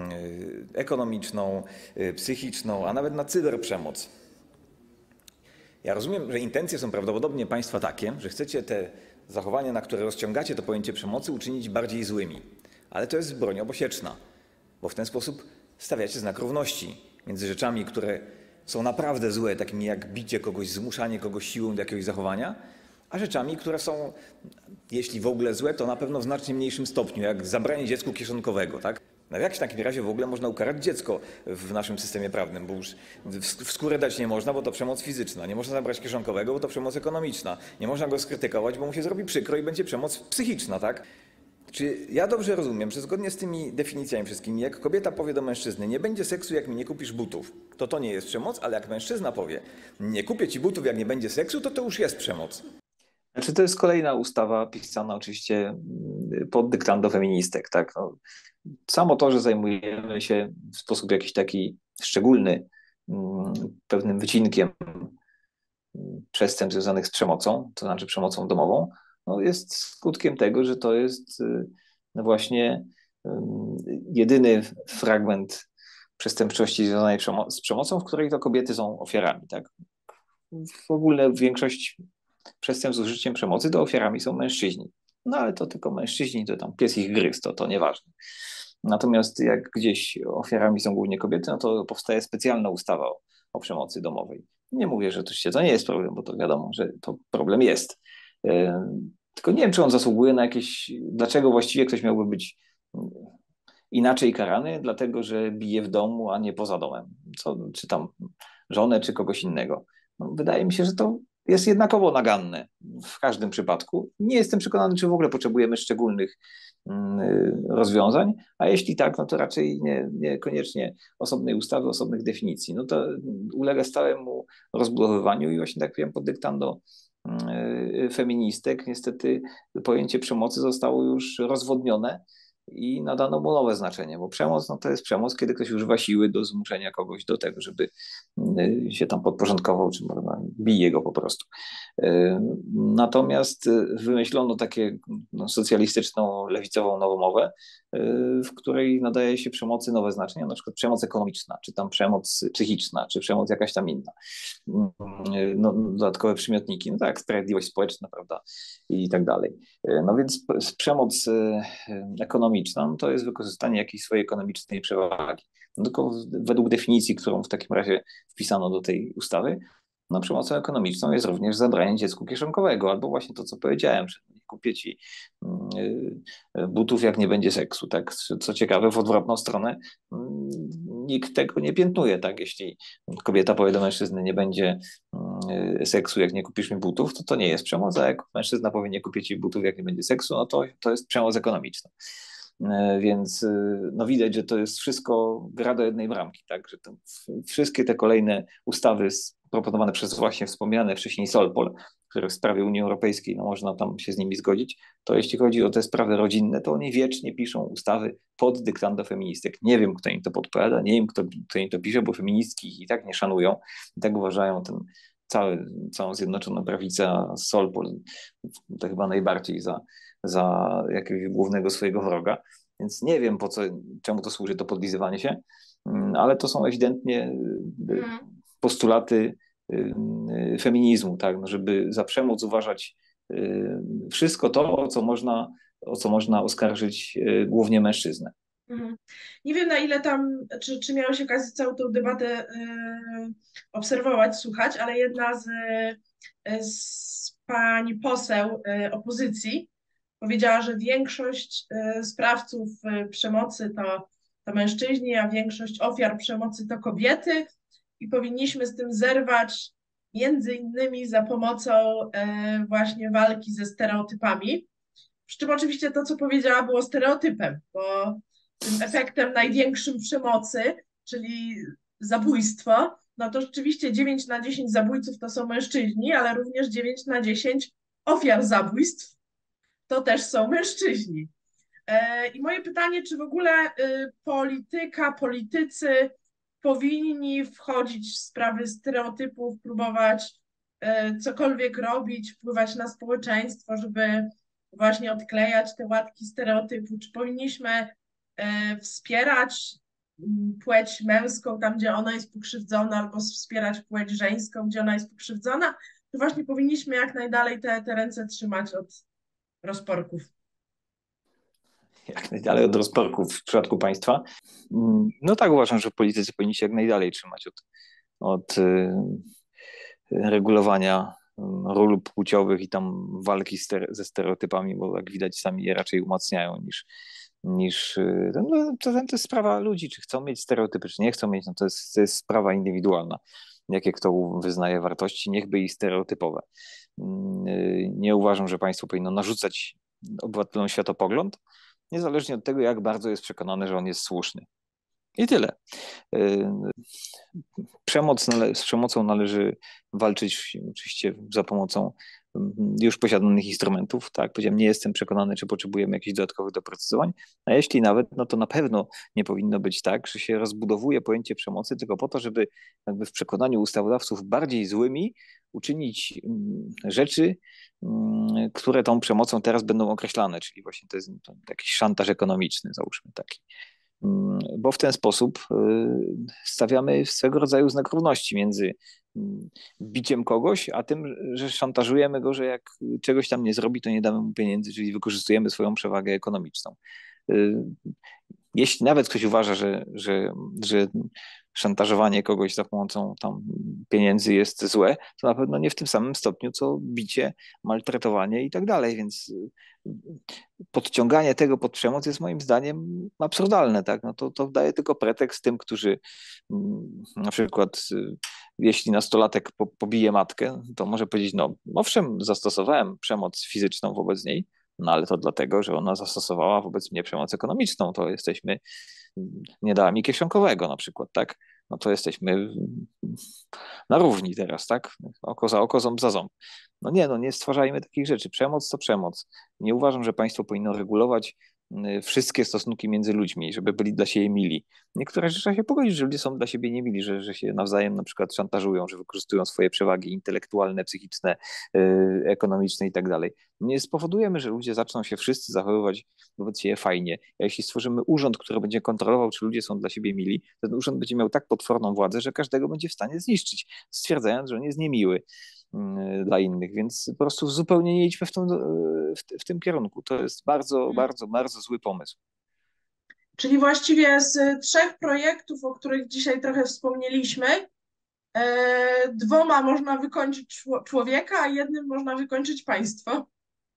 ekonomiczną, psychiczną, a nawet na cyberprzemoc. Ja rozumiem, że intencje są prawdopodobnie państwa takie, że chcecie te zachowania, na które rozciągacie to pojęcie przemocy, uczynić bardziej złymi. Ale to jest broń obosieczna, bo w ten sposób stawiacie znak równości między rzeczami, które są naprawdę złe, takimi jak bicie kogoś, zmuszanie kogoś siłą do jakiegoś zachowania, a rzeczami, które są, jeśli w ogóle złe, to na pewno w znacznie mniejszym stopniu, jak zabranie dziecku kieszonkowego, tak? No jak w takim razie w ogóle można ukarać dziecko w naszym systemie prawnym, bo już w skórę dać nie można, bo to przemoc fizyczna, nie można zabrać kieszonkowego, bo to przemoc ekonomiczna, nie można go skrytykować, bo mu się zrobi przykro i będzie przemoc psychiczna, tak? Czy ja dobrze rozumiem, że zgodnie z tymi definicjami wszystkimi, jak kobieta powie do mężczyzny, nie będzie seksu, jak mi nie kupisz butów, to to nie jest przemoc, ale jak mężczyzna powie, nie kupię ci butów, jak nie będzie seksu, to to już jest przemoc. Znaczy to jest kolejna ustawa pisana oczywiście pod dyktando feministek, tak? No, samo to, że zajmujemy się w sposób jakiś taki szczególny pewnym wycinkiem przestępstw związanych z przemocą, to znaczy przemocą domową, no jest skutkiem tego, że to jest no właśnie jedyny fragment przestępczości związanej z przemocą, w której to kobiety są ofiarami, tak? W ogóle większość przestępstw z użyciem przemocy to ofiarami są mężczyźni. No ale to tylko mężczyźni, to tam pies ich gryzł, to, to nieważne. Natomiast jak gdzieś ofiarami są głównie kobiety, no to powstaje specjalna ustawa o, o przemocy domowej. Nie mówię, że oczywiście to nie jest problem, bo to wiadomo, że to problem jest. Yy, tylko nie wiem, czy on zasługuje na jakieś... Dlaczego właściwie ktoś miałby być inaczej karany? Dlatego, że bije w domu, a nie poza domem. Co, czy tam żonę, czy kogoś innego. No, wydaje mi się, że to jest jednakowo naganne w każdym przypadku. Nie jestem przekonany, czy w ogóle potrzebujemy szczególnych rozwiązań, a jeśli tak, no to raczej nie, niekoniecznie osobnej ustawy, osobnych definicji. No to ulega stałemu rozbudowywaniu i właśnie tak powiem pod dyktando feministek niestety pojęcie przemocy zostało już rozwodnione i nadano mu nowe znaczenie, bo przemoc no to jest przemoc, kiedy ktoś używa siły do zmuszenia kogoś do tego, żeby się tam podporządkował, czy można bije go po prostu. Natomiast wymyślono takie no, socjalistyczną, lewicową nowomowę, w której nadaje się przemocy nowe znaczenia, na przykład przemoc ekonomiczna, czy tam przemoc psychiczna, czy przemoc jakaś tam inna. No, dodatkowe przymiotniki, no tak, sprawiedliwość społeczna, prawda, i tak dalej. No więc przemoc ekonomiczna no to jest wykorzystanie jakiejś swojej ekonomicznej przewagi. No tylko według definicji, którą w takim razie wpisano do tej ustawy, no przemocą ekonomiczną jest również zabranie dziecku kieszonkowego, albo właśnie to, co powiedziałem, że nie kupię ci butów, jak nie będzie seksu. Tak? Co ciekawe, w odwrotną stronę nikt tego nie piętnuje. Tak? Jeśli kobieta powie do mężczyzny, nie będzie seksu, jak nie kupisz mi butów, to to nie jest przemoc, a jak mężczyzna powie, nie kupię ci butów, jak nie będzie seksu, no to to jest przemoc ekonomiczna. Więc no widać, że to jest wszystko gra do jednej bramki, tak? Że to, wszystkie te kolejne ustawy proponowane przez właśnie wspomniane wcześniej Solpol, które w sprawie Unii Europejskiej, no można tam się z nimi zgodzić, to jeśli chodzi o te sprawy rodzinne, to oni wiecznie piszą ustawy pod dyktando feministek. Nie wiem, kto im to podpowiada, nie wiem, kto, kto im to pisze, bo feministki ich i tak nie szanują, i tak uważają ten cały, całą Zjednoczoną Prawicę, a Solpol to chyba najbardziej za za jakiegoś głównego swojego wroga. Więc nie wiem, po co, czemu to służy, to podlizywanie się, ale to są ewidentnie postulaty feminizmu, tak, no żeby za przemoc uważać wszystko to, o co można, o co można oskarżyć głównie mężczyznę. Mhm. Nie wiem, na ile tam, czy, czy miałeś okazję całą tą debatę y, obserwować, słuchać, ale jedna z, z pani poseł y, opozycji powiedziała, że większość y, sprawców y, przemocy to, to mężczyźni, a większość ofiar przemocy to kobiety i powinniśmy z tym zerwać między innymi za pomocą y, właśnie walki ze stereotypami. Przy czym oczywiście to, co powiedziała, było stereotypem, bo tym efektem największym przemocy, czyli zabójstwo, no to rzeczywiście dziewięć na dziesięć zabójców to są mężczyźni, ale również dziewięć na dziesięć ofiar zabójstw to też są mężczyźni. I moje pytanie, czy w ogóle polityka, politycy powinni wchodzić w sprawy stereotypów, próbować cokolwiek robić, wpływać na społeczeństwo, żeby właśnie odklejać te łatki stereotypu, czy powinniśmy wspierać płeć męską tam, gdzie ona jest pokrzywdzona, albo wspierać płeć żeńską, gdzie ona jest pokrzywdzona, to właśnie powinniśmy jak najdalej te, te ręce trzymać od rozporków. Jak najdalej od rozporków w przypadku państwa. No tak, uważam, że politycy powinni się jak najdalej trzymać od, od y, regulowania ról płciowych i tam walki ster ze stereotypami, bo jak widać sami je raczej umacniają niż, niż no, to, to jest sprawa ludzi, czy chcą mieć stereotypy, czy nie chcą mieć, no to jest, to jest sprawa indywidualna. Jakie kto wyznaje wartości, niechby i stereotypowe. Nie uważam, że państwo powinno narzucać obywatelom światopogląd, niezależnie od tego, jak bardzo jest przekonane, że on jest słuszny. I tyle. Przemoc, z przemocą należy walczyć oczywiście za pomocą już posiadanych instrumentów. Tak, powiedziałem, nie jestem przekonany, czy potrzebujemy jakichś dodatkowych doprecyzowań, a jeśli nawet, no to na pewno nie powinno być tak, że się rozbudowuje pojęcie przemocy tylko po to, żeby jakby w przekonaniu ustawodawców bardziej złymi uczynić rzeczy, które tą przemocą teraz będą określane, czyli właśnie to jest to jakiś szantaż ekonomiczny, załóżmy taki. Bo w ten sposób stawiamy swego rodzaju znak równości między biciem kogoś, a tym, że szantażujemy go, że jak czegoś tam nie zrobi, to nie damy mu pieniędzy, czyli wykorzystujemy swoją przewagę ekonomiczną. Jeśli nawet ktoś uważa, że, że, że szantażowanie kogoś za pomocą tam pieniędzy jest złe, to na pewno nie w tym samym stopniu, co bicie, maltretowanie i tak dalej, więc podciąganie tego pod przemoc jest moim zdaniem absurdalne, tak? No to, to daje tylko pretekst tym, którzy na przykład jeśli nastolatek po, pobije matkę, to może powiedzieć, no owszem, zastosowałem przemoc fizyczną wobec niej, no ale to dlatego, że ona zastosowała wobec mnie przemoc ekonomiczną, to jesteśmy, nie dała mi kieszonkowego na przykład, tak? No to jesteśmy na równi teraz, tak? Oko za oko, ząb za ząb. No nie, no nie stwarzajmy takich rzeczy. Przemoc to przemoc. Nie uważam, że państwo powinno regulować wszystkie stosunki między ludźmi, żeby byli dla siebie mili. Niektóre rzeczy trzeba się pogodzić, że ludzie są dla siebie niemili, że, że się nawzajem na przykład szantażują, że wykorzystują swoje przewagi intelektualne, psychiczne, yy, ekonomiczne i tak dalej. Nie spowodujemy, że ludzie zaczną się wszyscy zachowywać wobec siebie fajnie. A jeśli stworzymy urząd, który będzie kontrolował, czy ludzie są dla siebie mili, ten urząd będzie miał tak potworną władzę, że każdego będzie w stanie zniszczyć, stwierdzając, że on jest niemiły dla innych, więc po prostu zupełnie nie idźmy w, tą, w, w tym kierunku. To jest bardzo, bardzo, bardzo zły pomysł. Czyli właściwie z trzech projektów, o których dzisiaj trochę wspomnieliśmy, e, dwoma można wykończyć człowieka, a jednym można wykończyć państwo.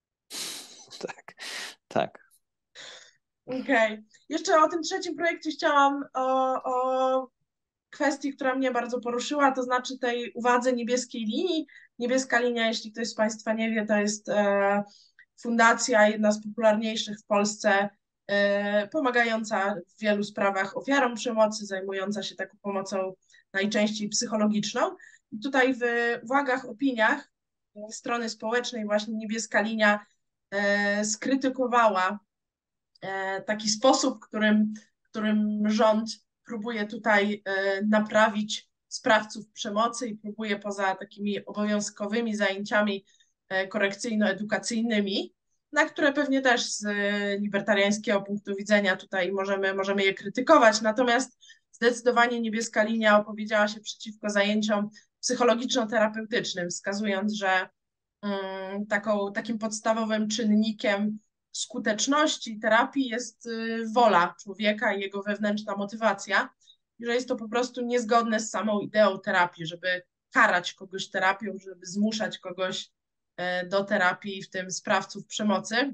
Tak, tak. Okej. Okay. Jeszcze o tym trzecim projekcie chciałam o, o kwestii, która mnie bardzo poruszyła, to znaczy tej uwadze niebieskiej linii. Niebieska linia, jeśli ktoś z państwa nie wie, to jest e, fundacja, jedna z popularniejszych w Polsce, e, pomagająca w wielu sprawach ofiarom przemocy, zajmująca się taką pomocą najczęściej psychologiczną. I tutaj w uwagach, opiniach strony społecznej właśnie niebieska linia e, skrytykowała e, taki sposób, którym, którym rząd próbuje tutaj e, naprawić sprawców przemocy i próbuje poza takimi obowiązkowymi zajęciami e, korekcyjno-edukacyjnymi, na które pewnie też z e, libertariańskiego punktu widzenia tutaj możemy, możemy je krytykować. Natomiast zdecydowanie niebieska linia opowiedziała się przeciwko zajęciom psychologiczno-terapeutycznym, wskazując, że mm, taką, takim podstawowym czynnikiem skuteczności terapii jest wola człowieka i jego wewnętrzna motywacja, i że jest to po prostu niezgodne z samą ideą terapii, żeby karać kogoś terapią, żeby zmuszać kogoś do terapii, w tym sprawców przemocy.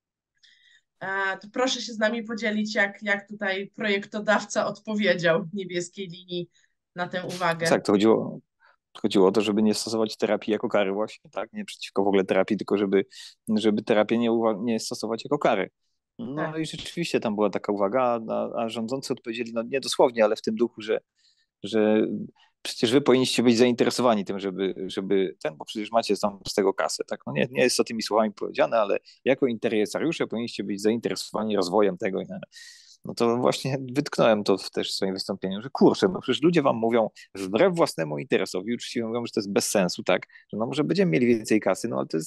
To proszę się z nami podzielić, jak, jak tutaj projektodawca odpowiedział niebieskiej linii na tę uwagę. Tak, to chodziło, chodziło o to, żeby nie stosować terapii jako kary właśnie, tak? Nie przeciwko w ogóle terapii, tylko żeby, żeby terapię nie, nie stosować jako kary. No tak. I rzeczywiście tam była taka uwaga, a, a rządzący odpowiedzieli, no nie dosłownie, ale w tym duchu, że, że przecież wy powinniście być zainteresowani tym, żeby, żeby ten, bo przecież macie tam z tego kasę, tak? No nie, nie jest to tymi słowami powiedziane, ale jako interesariusze powinniście być zainteresowani rozwojem tego. No to właśnie wytknąłem to też w swoim wystąpieniu, że kurczę, no przecież ludzie wam mówią wbrew własnemu interesowi, uczciwie mówią, że to jest bez sensu, tak? Że no może będziemy mieli więcej kasy, no ale to jest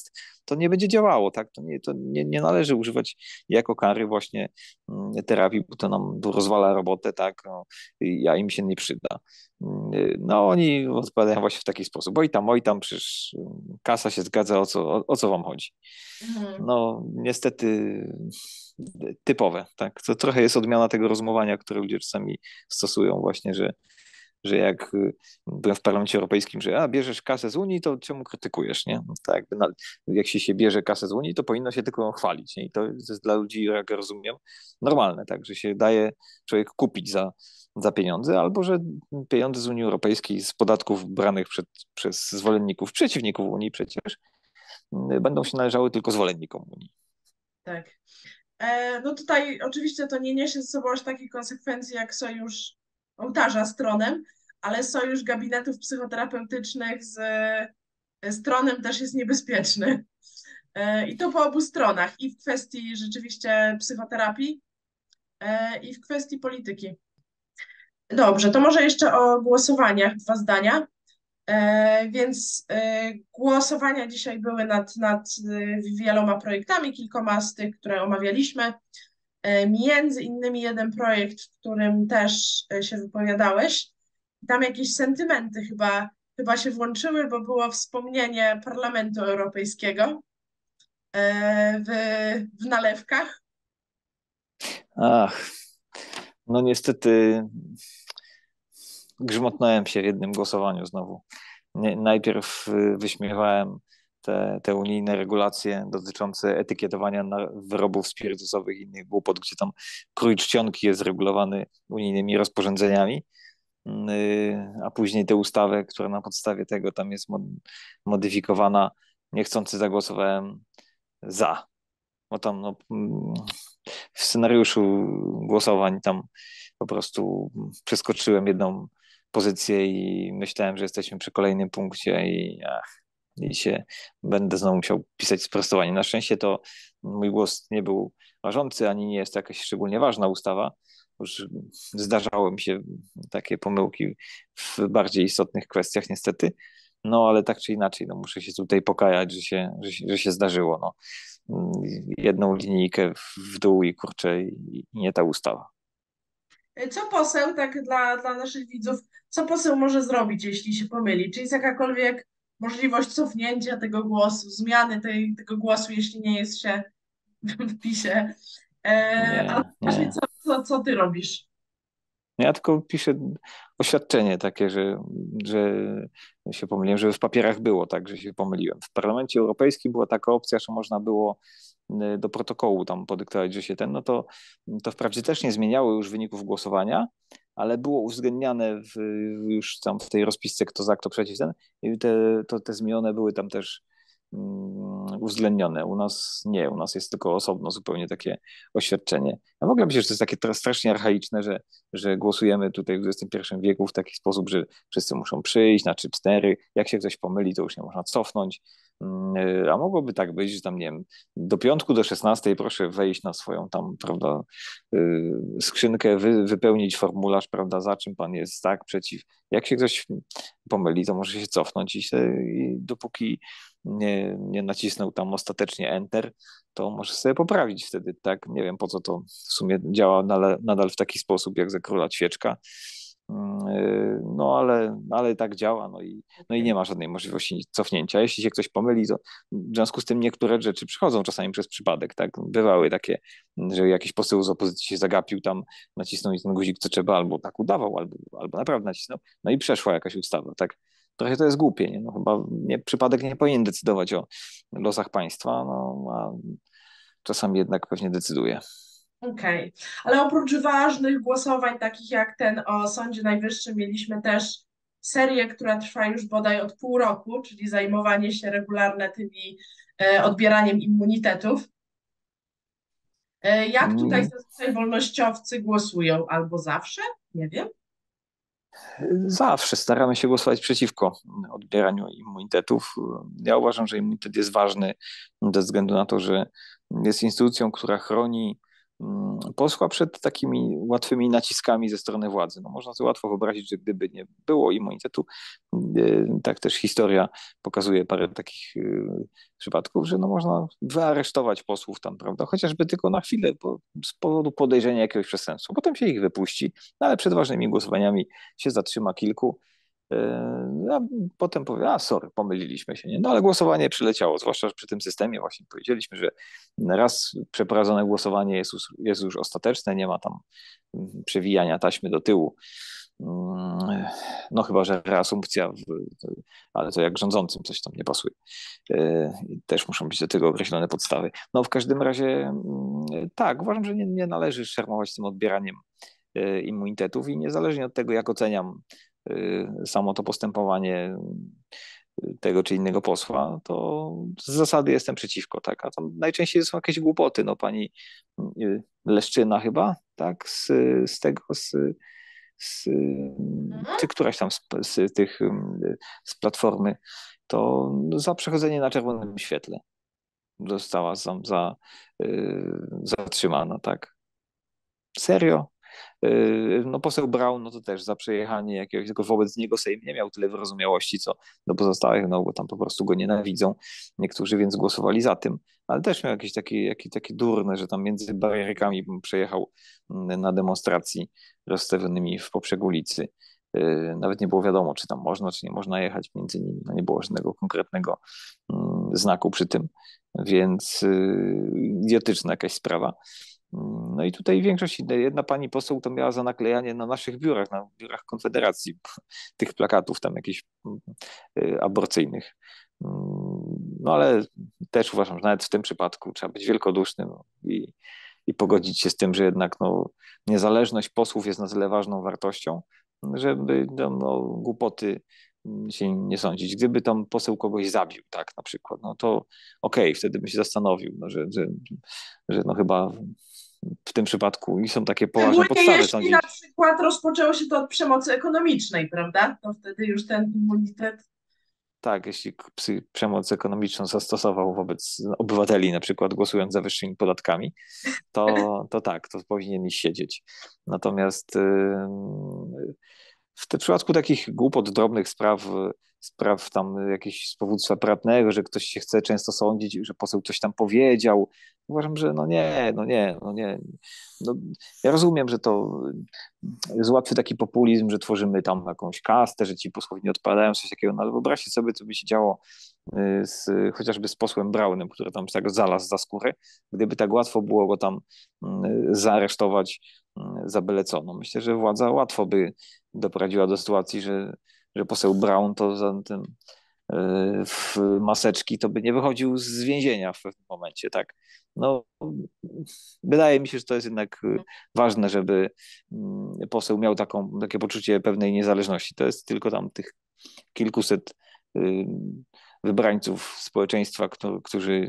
to nie będzie działało, tak? To nie, to nie, nie należy używać jako kary właśnie mm, terapii, bo to nam tu rozwala robotę, tak? No, a im się nie przyda. Mm, No oni odpowiadają właśnie w taki sposób. Oj tam, oj tam, przecież kasa się zgadza, o co, o, o co wam chodzi. Mhm. No niestety typowe, tak? To trochę jest odmiana tego rozumowania, które ludzie czasami stosują właśnie, że że jak y, byłem w Parlamencie Europejskim, że a, bierzesz kasę z Unii, to czemu krytykujesz, nie? No tak jakby na, jak się, się bierze kasę z Unii, to powinno się tylko chwalić, nie? I to jest dla ludzi, jak rozumiem, normalne, tak, że się daje człowiek kupić za, za pieniądze, albo że pieniądze z Unii Europejskiej, z podatków branych przed, przez zwolenników, przeciwników Unii przecież, y, będą się należały tylko zwolennikom Unii. Tak. E, no tutaj oczywiście to nie niesie ze sobą aż takich konsekwencji jak sojusz ołtarza z tronem, ale sojusz gabinetów psychoterapeutycznych z, z tronem też jest niebezpieczny. E, I to po obu stronach, i w kwestii rzeczywiście psychoterapii, e, i w kwestii polityki. Dobrze, to może jeszcze o głosowaniach dwa zdania. E, więc e, głosowania dzisiaj były nad, nad e, wieloma projektami, kilkoma z tych, które omawialiśmy. E, między innymi jeden projekt, w którym też e, się wypowiadałeś. Tam jakieś sentymenty chyba, chyba się włączyły, bo było wspomnienie Parlamentu Europejskiego e, w, w nalewkach. Ach, no niestety grzmotnąłem się w jednym głosowaniu znowu. Nie, najpierw y, wyśmiewałem te, te unijne regulacje dotyczące etykietowania na- wyrobów spirytusowych i innych głupot, gdzie tam krój czcionki jest regulowany unijnymi rozporządzeniami, y, a później tę ustawę, która na podstawie tego tam jest mod- modyfikowana, niechcący zagłosowałem za. Bo tam no, mm, w scenariuszu głosowań tam po prostu przeskoczyłem jedną pozycję i myślałem, że jesteśmy przy kolejnym punkcie i, ach, i się będę znowu musiał pisać sprostowanie. Na szczęście to mój głos nie był ważący, ani nie jest to jakaś szczególnie ważna ustawa. Już zdarzały mi się takie pomyłki w bardziej istotnych kwestiach niestety. No ale tak czy inaczej, no, muszę się tutaj pokajać, że się, że się, że się zdarzyło. No. Jedną linijkę w dół i kurczę, i nie ta ustawa. Co poseł, tak dla, dla naszych widzów, co poseł może zrobić, jeśli się pomyli? Czy jest jakakolwiek możliwość cofnięcia tego głosu, zmiany tej, tego głosu, jeśli nie jest się w PiSie? E, ale Nie, powiedz mi, nie. co, co, co ty robisz? Ja tylko piszę oświadczenie takie, że, że się pomyliłem, że w papierach było tak, że się pomyliłem. W Parlamencie Europejskim była taka opcja, że można było y, do protokołu tam podyktować, że się ten, no to, to wprawdzie też nie zmieniało już wyników głosowania, ale było uwzględniane w, już tam w tej rozpisce, kto za, kto przeciw ten, i te, to, te zmienione były tam też mm, uwzględnione. U nas nie, u nas jest tylko osobno zupełnie takie oświadczenie. Ja w ogóle myślę, że to jest takie teraz strasznie archaiczne, że, że głosujemy tutaj w dwudziestym pierwszym wieku w taki sposób, że wszyscy muszą przyjść na trzy cztery. Jak się ktoś pomyli, to już nie można cofnąć. Mm, A mogłoby tak być, że tam, nie wiem, do piątku, do szesnastej proszę wejść na swoją tam, prawda, y, skrzynkę, wy, wypełnić formularz, prawda, za czym pan jest, tak, przeciw. Jak się ktoś pomyli, to może się cofnąć i, se, i dopóki nie, nie nacisnął tam ostatecznie Enter, to może sobie poprawić wtedy, tak? Nie wiem, po co to w sumie działa nadal, nadal w taki sposób, jak za króla świeczka. Yy, No ale, ale tak działa, no i, no i nie ma żadnej możliwości cofnięcia. Jeśli się ktoś pomyli, to w związku z tym niektóre rzeczy przychodzą czasami przez przypadek, tak? Bywały takie, że jakiś poseł z opozycji się zagapił tam, nacisnął ten guzik, co trzeba, albo tak udawał, albo, albo naprawdę nacisnął, no i przeszła jakaś ustawa, tak? Trochę to jest głupie, nie? No chyba nie, przypadek nie powinien decydować o losach państwa, no a czasami jednak pewnie decyduje. Okej, ale oprócz ważnych głosowań, takich jak ten o Sądzie Najwyższym, mieliśmy też serię, która trwa już bodaj od pół roku, czyli zajmowanie się regularne tymi e, odbieraniem immunitetów. E, jak tutaj Mm, zazwyczaj wolnościowcy głosują? Albo zawsze? Nie wiem. Zawsze staramy się głosować przeciwko odbieraniu immunitetów. Ja uważam, że immunitet jest ważny ze względu na to, że jest instytucją, która chroni posła przed takimi łatwymi naciskami ze strony władzy. No można sobie łatwo wyobrazić, że gdyby nie było immunitetu, tak też historia pokazuje parę takich przypadków, że no można wyaresztować posłów tam, prawda, chociażby tylko na chwilę, bo z powodu podejrzenia jakiegoś przestępstwa. Potem się ich wypuści, no ale przed ważnymi głosowaniami się zatrzyma kilku, a potem powie, a sorry, pomyliliśmy się, nie? No ale głosowanie przyleciało, zwłaszcza przy tym systemie właśnie powiedzieliśmy, że raz przeprowadzone głosowanie jest już, jest już ostateczne, nie ma tam przewijania taśmy do tyłu. No chyba, że reasumpcja, ale to jak rządzącym coś tam nie pasuje. Też muszą być do tego określone podstawy. No w każdym razie tak, uważam, że nie, nie należy szermować tym odbieraniem immunitetów i niezależnie od tego, jak oceniam samo to postępowanie tego czy innego posła, to z zasady jestem przeciwko, tak? A tam najczęściej są jakieś głupoty, no pani Leszczyna chyba, tak? Z, z tego, z, z, czy któraś tam z, z tych, z Platformy, to za przechodzenie na czerwonym świetle została za, za, zatrzymana, tak? Serio? No poseł Braun, no to też za przejechanie jakiegoś, tylko wobec niego Sejm nie miał tyle wyrozumiałości, co do pozostałych, no bo tam po prostu go nienawidzą. Niektórzy więc głosowali za tym, ale też miał jakieś takie, jakieś takie durne, że tam między barierkami przejechał na demonstracji rozstawionymi w poprzek ulicy. Nawet nie było wiadomo, czy tam można, czy nie można jechać między nimi. No nie było żadnego konkretnego znaku przy tym, więc idiotyczna jakaś sprawa. No i tutaj większość, jedna pani poseł to miała za naklejanie na naszych biurach, na biurach Konfederacji, tych plakatów tam jakichś aborcyjnych. No ale też uważam, że nawet w tym przypadku trzeba być wielkodusznym i, i pogodzić się z tym, że jednak no, niezależność posłów jest na tyle ważną wartością, żeby no, no, głupoty się nie sądzić. Gdyby tam poseł kogoś zabił, tak na przykład, no to okej, okay, wtedy bym się zastanowił, no, że, że, że no chyba w tym przypadku i są takie poważne Szczególnie podstawy jeśli sądzić. na przykład rozpoczęło się to od przemocy ekonomicznej, prawda? To wtedy już ten immunitet. Tak, jeśli przemoc ekonomiczną zastosował wobec obywateli, na przykład głosując za wyższymi podatkami, to, to tak, to powinien iść siedzieć. Natomiast yy, w tym przypadku takich głupot, drobnych spraw, spraw tam jakiegoś z powództwa prawnego, że ktoś się chce często sądzić, że poseł coś tam powiedział, uważam, że no nie, no nie, no nie. No, ja rozumiem, że to jest łatwy taki populizm, że tworzymy tam jakąś kastę, że ci posłowie nie odpadają, coś takiego, no ale wyobraźcie sobie, co by się działo z, chociażby z posłem Braunem, który tam tak znalazł za skórę, gdyby tak łatwo było go tam zaaresztować za byle co. No myślę, że władza łatwo by doprowadziła do sytuacji, że, że poseł Braun to za tym w maseczki to by nie wychodził z więzienia w pewnym momencie, tak. No, wydaje mi się, że to jest jednak ważne, żeby poseł miał taką, takie poczucie pewnej niezależności. To jest tylko tam tych kilkuset wybrańców społeczeństwa, którzy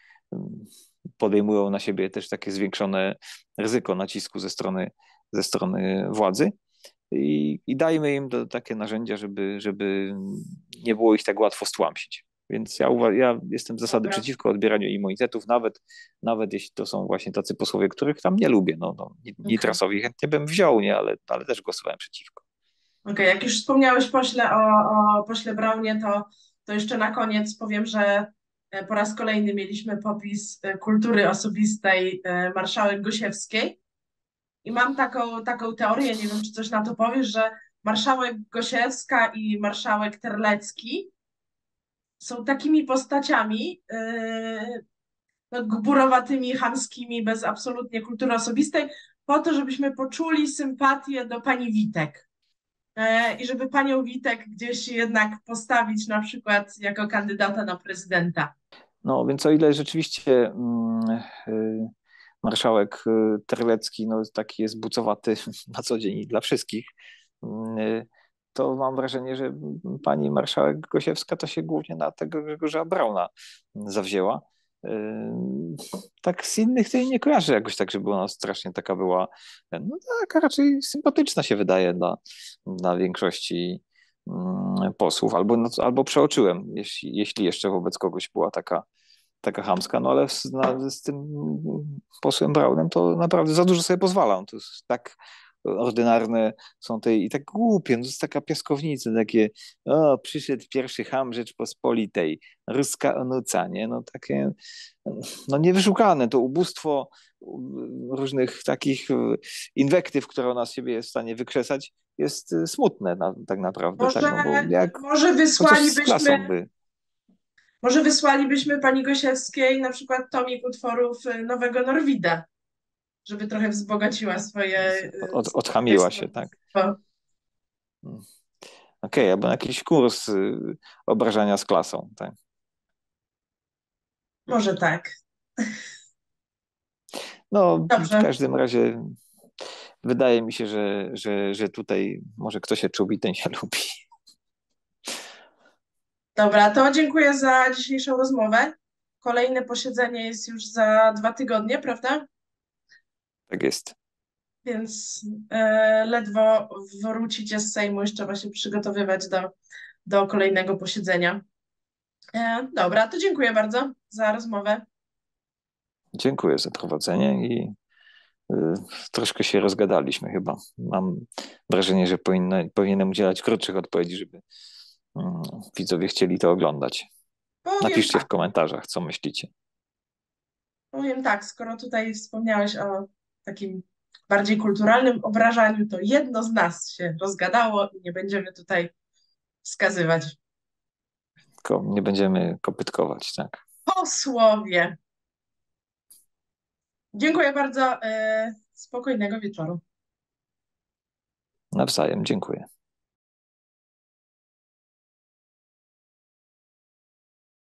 podejmują na siebie też takie zwiększone ryzyko nacisku ze strony, ze strony władzy. I, i dajmy im do, takie narzędzia, żeby, żeby nie było ich tak łatwo stłamsić. Więc ja, ja jestem z zasady Dobra. przeciwko odbieraniu immunitetów, nawet, nawet jeśli to są właśnie tacy posłowie, których tam nie lubię. No, no, Nitrasowi chętnie bym wziął, nie, ale, ale też głosowałem przeciwko. Okej, okay, jak już wspomniałeś pośle o, o pośle Braunie, to, to jeszcze na koniec powiem, że po raz kolejny mieliśmy popis kultury osobistej marszałek Gosiewskiej. I mam taką, taką teorię, nie wiem, czy coś na to powiesz, że marszałek Gosiewska i marszałek Terlecki są takimi postaciami yy, no, gburowatymi, chamskimi, bez absolutnie kultury osobistej, po to, żebyśmy poczuli sympatię do pani Witek. Yy, I żeby panią Witek gdzieś jednak postawić na przykład jako kandydata na prezydenta. No więc o ile rzeczywiście yy, yy, marszałek Terlecki no, taki jest bucowaty na co dzień dla wszystkich, yy, to mam wrażenie, że pani marszałek Gosiewska to się głównie na tego Grzegorza Brauna zawzięła. Tak z innych to jej nie kojarzę jakoś tak, żeby ona strasznie taka była, no taka raczej sympatyczna się wydaje dla, dla większości posłów, albo, no, albo przeoczyłem, jeśli, jeśli jeszcze wobec kogoś była taka, taka chamska, no ale z, na, z tym posłem Braunem to naprawdę za dużo sobie pozwala. To jest tak ordynarne są te i tak głupie, no to jest taka piaskownica, takie o, przyszedł pierwszy cham Rzeczpospolitej, ruska onuca, nie? No takie, no niewyszukane, to ubóstwo różnych takich inwektyw, które ona z siebie jest w stanie wykrzesać, jest smutne na, tak naprawdę, Może, tak, no bo jak może chociaż z klasą wysłalibyśmy, by. może wysłalibyśmy pani Gosiewskiej na przykład tomik utworów y, Nowego Norwida, żeby trochę wzbogaciła swoje, y, Od, swoje odchamiła się, tak. słownictwo. Okej, okay, albo jakiś kurs y, obrażania z klasą, tak. Może tak. No, Dobrze. w każdym razie wydaje mi się, że, że, że tutaj może kto się czubi, ten się lubi. Dobra, to dziękuję za dzisiejszą rozmowę. Kolejne posiedzenie jest już za dwa tygodnie, prawda? Tak jest. Więc e, ledwo wrócicie z Sejmu, już trzeba się przygotowywać do, do kolejnego posiedzenia. E, dobra, to dziękuję bardzo za rozmowę. Dziękuję za prowadzenie i y, troszkę się rozgadaliśmy chyba. Mam wrażenie, że powinno, powinienem udzielać krótszych odpowiedzi, żeby y, widzowie chcieli to oglądać. Powiem Napiszcie tak, w komentarzach, co myślicie. powiem tak, skoro tutaj wspomniałeś o takim bardziej kulturalnym obrażaniu, to jedno z nas się rozgadało i nie będziemy tutaj wskazywać. Tylko nie będziemy kopytkować, tak? Posłowie. Dziękuję bardzo. E, spokojnego wieczoru. Nawzajem, dziękuję.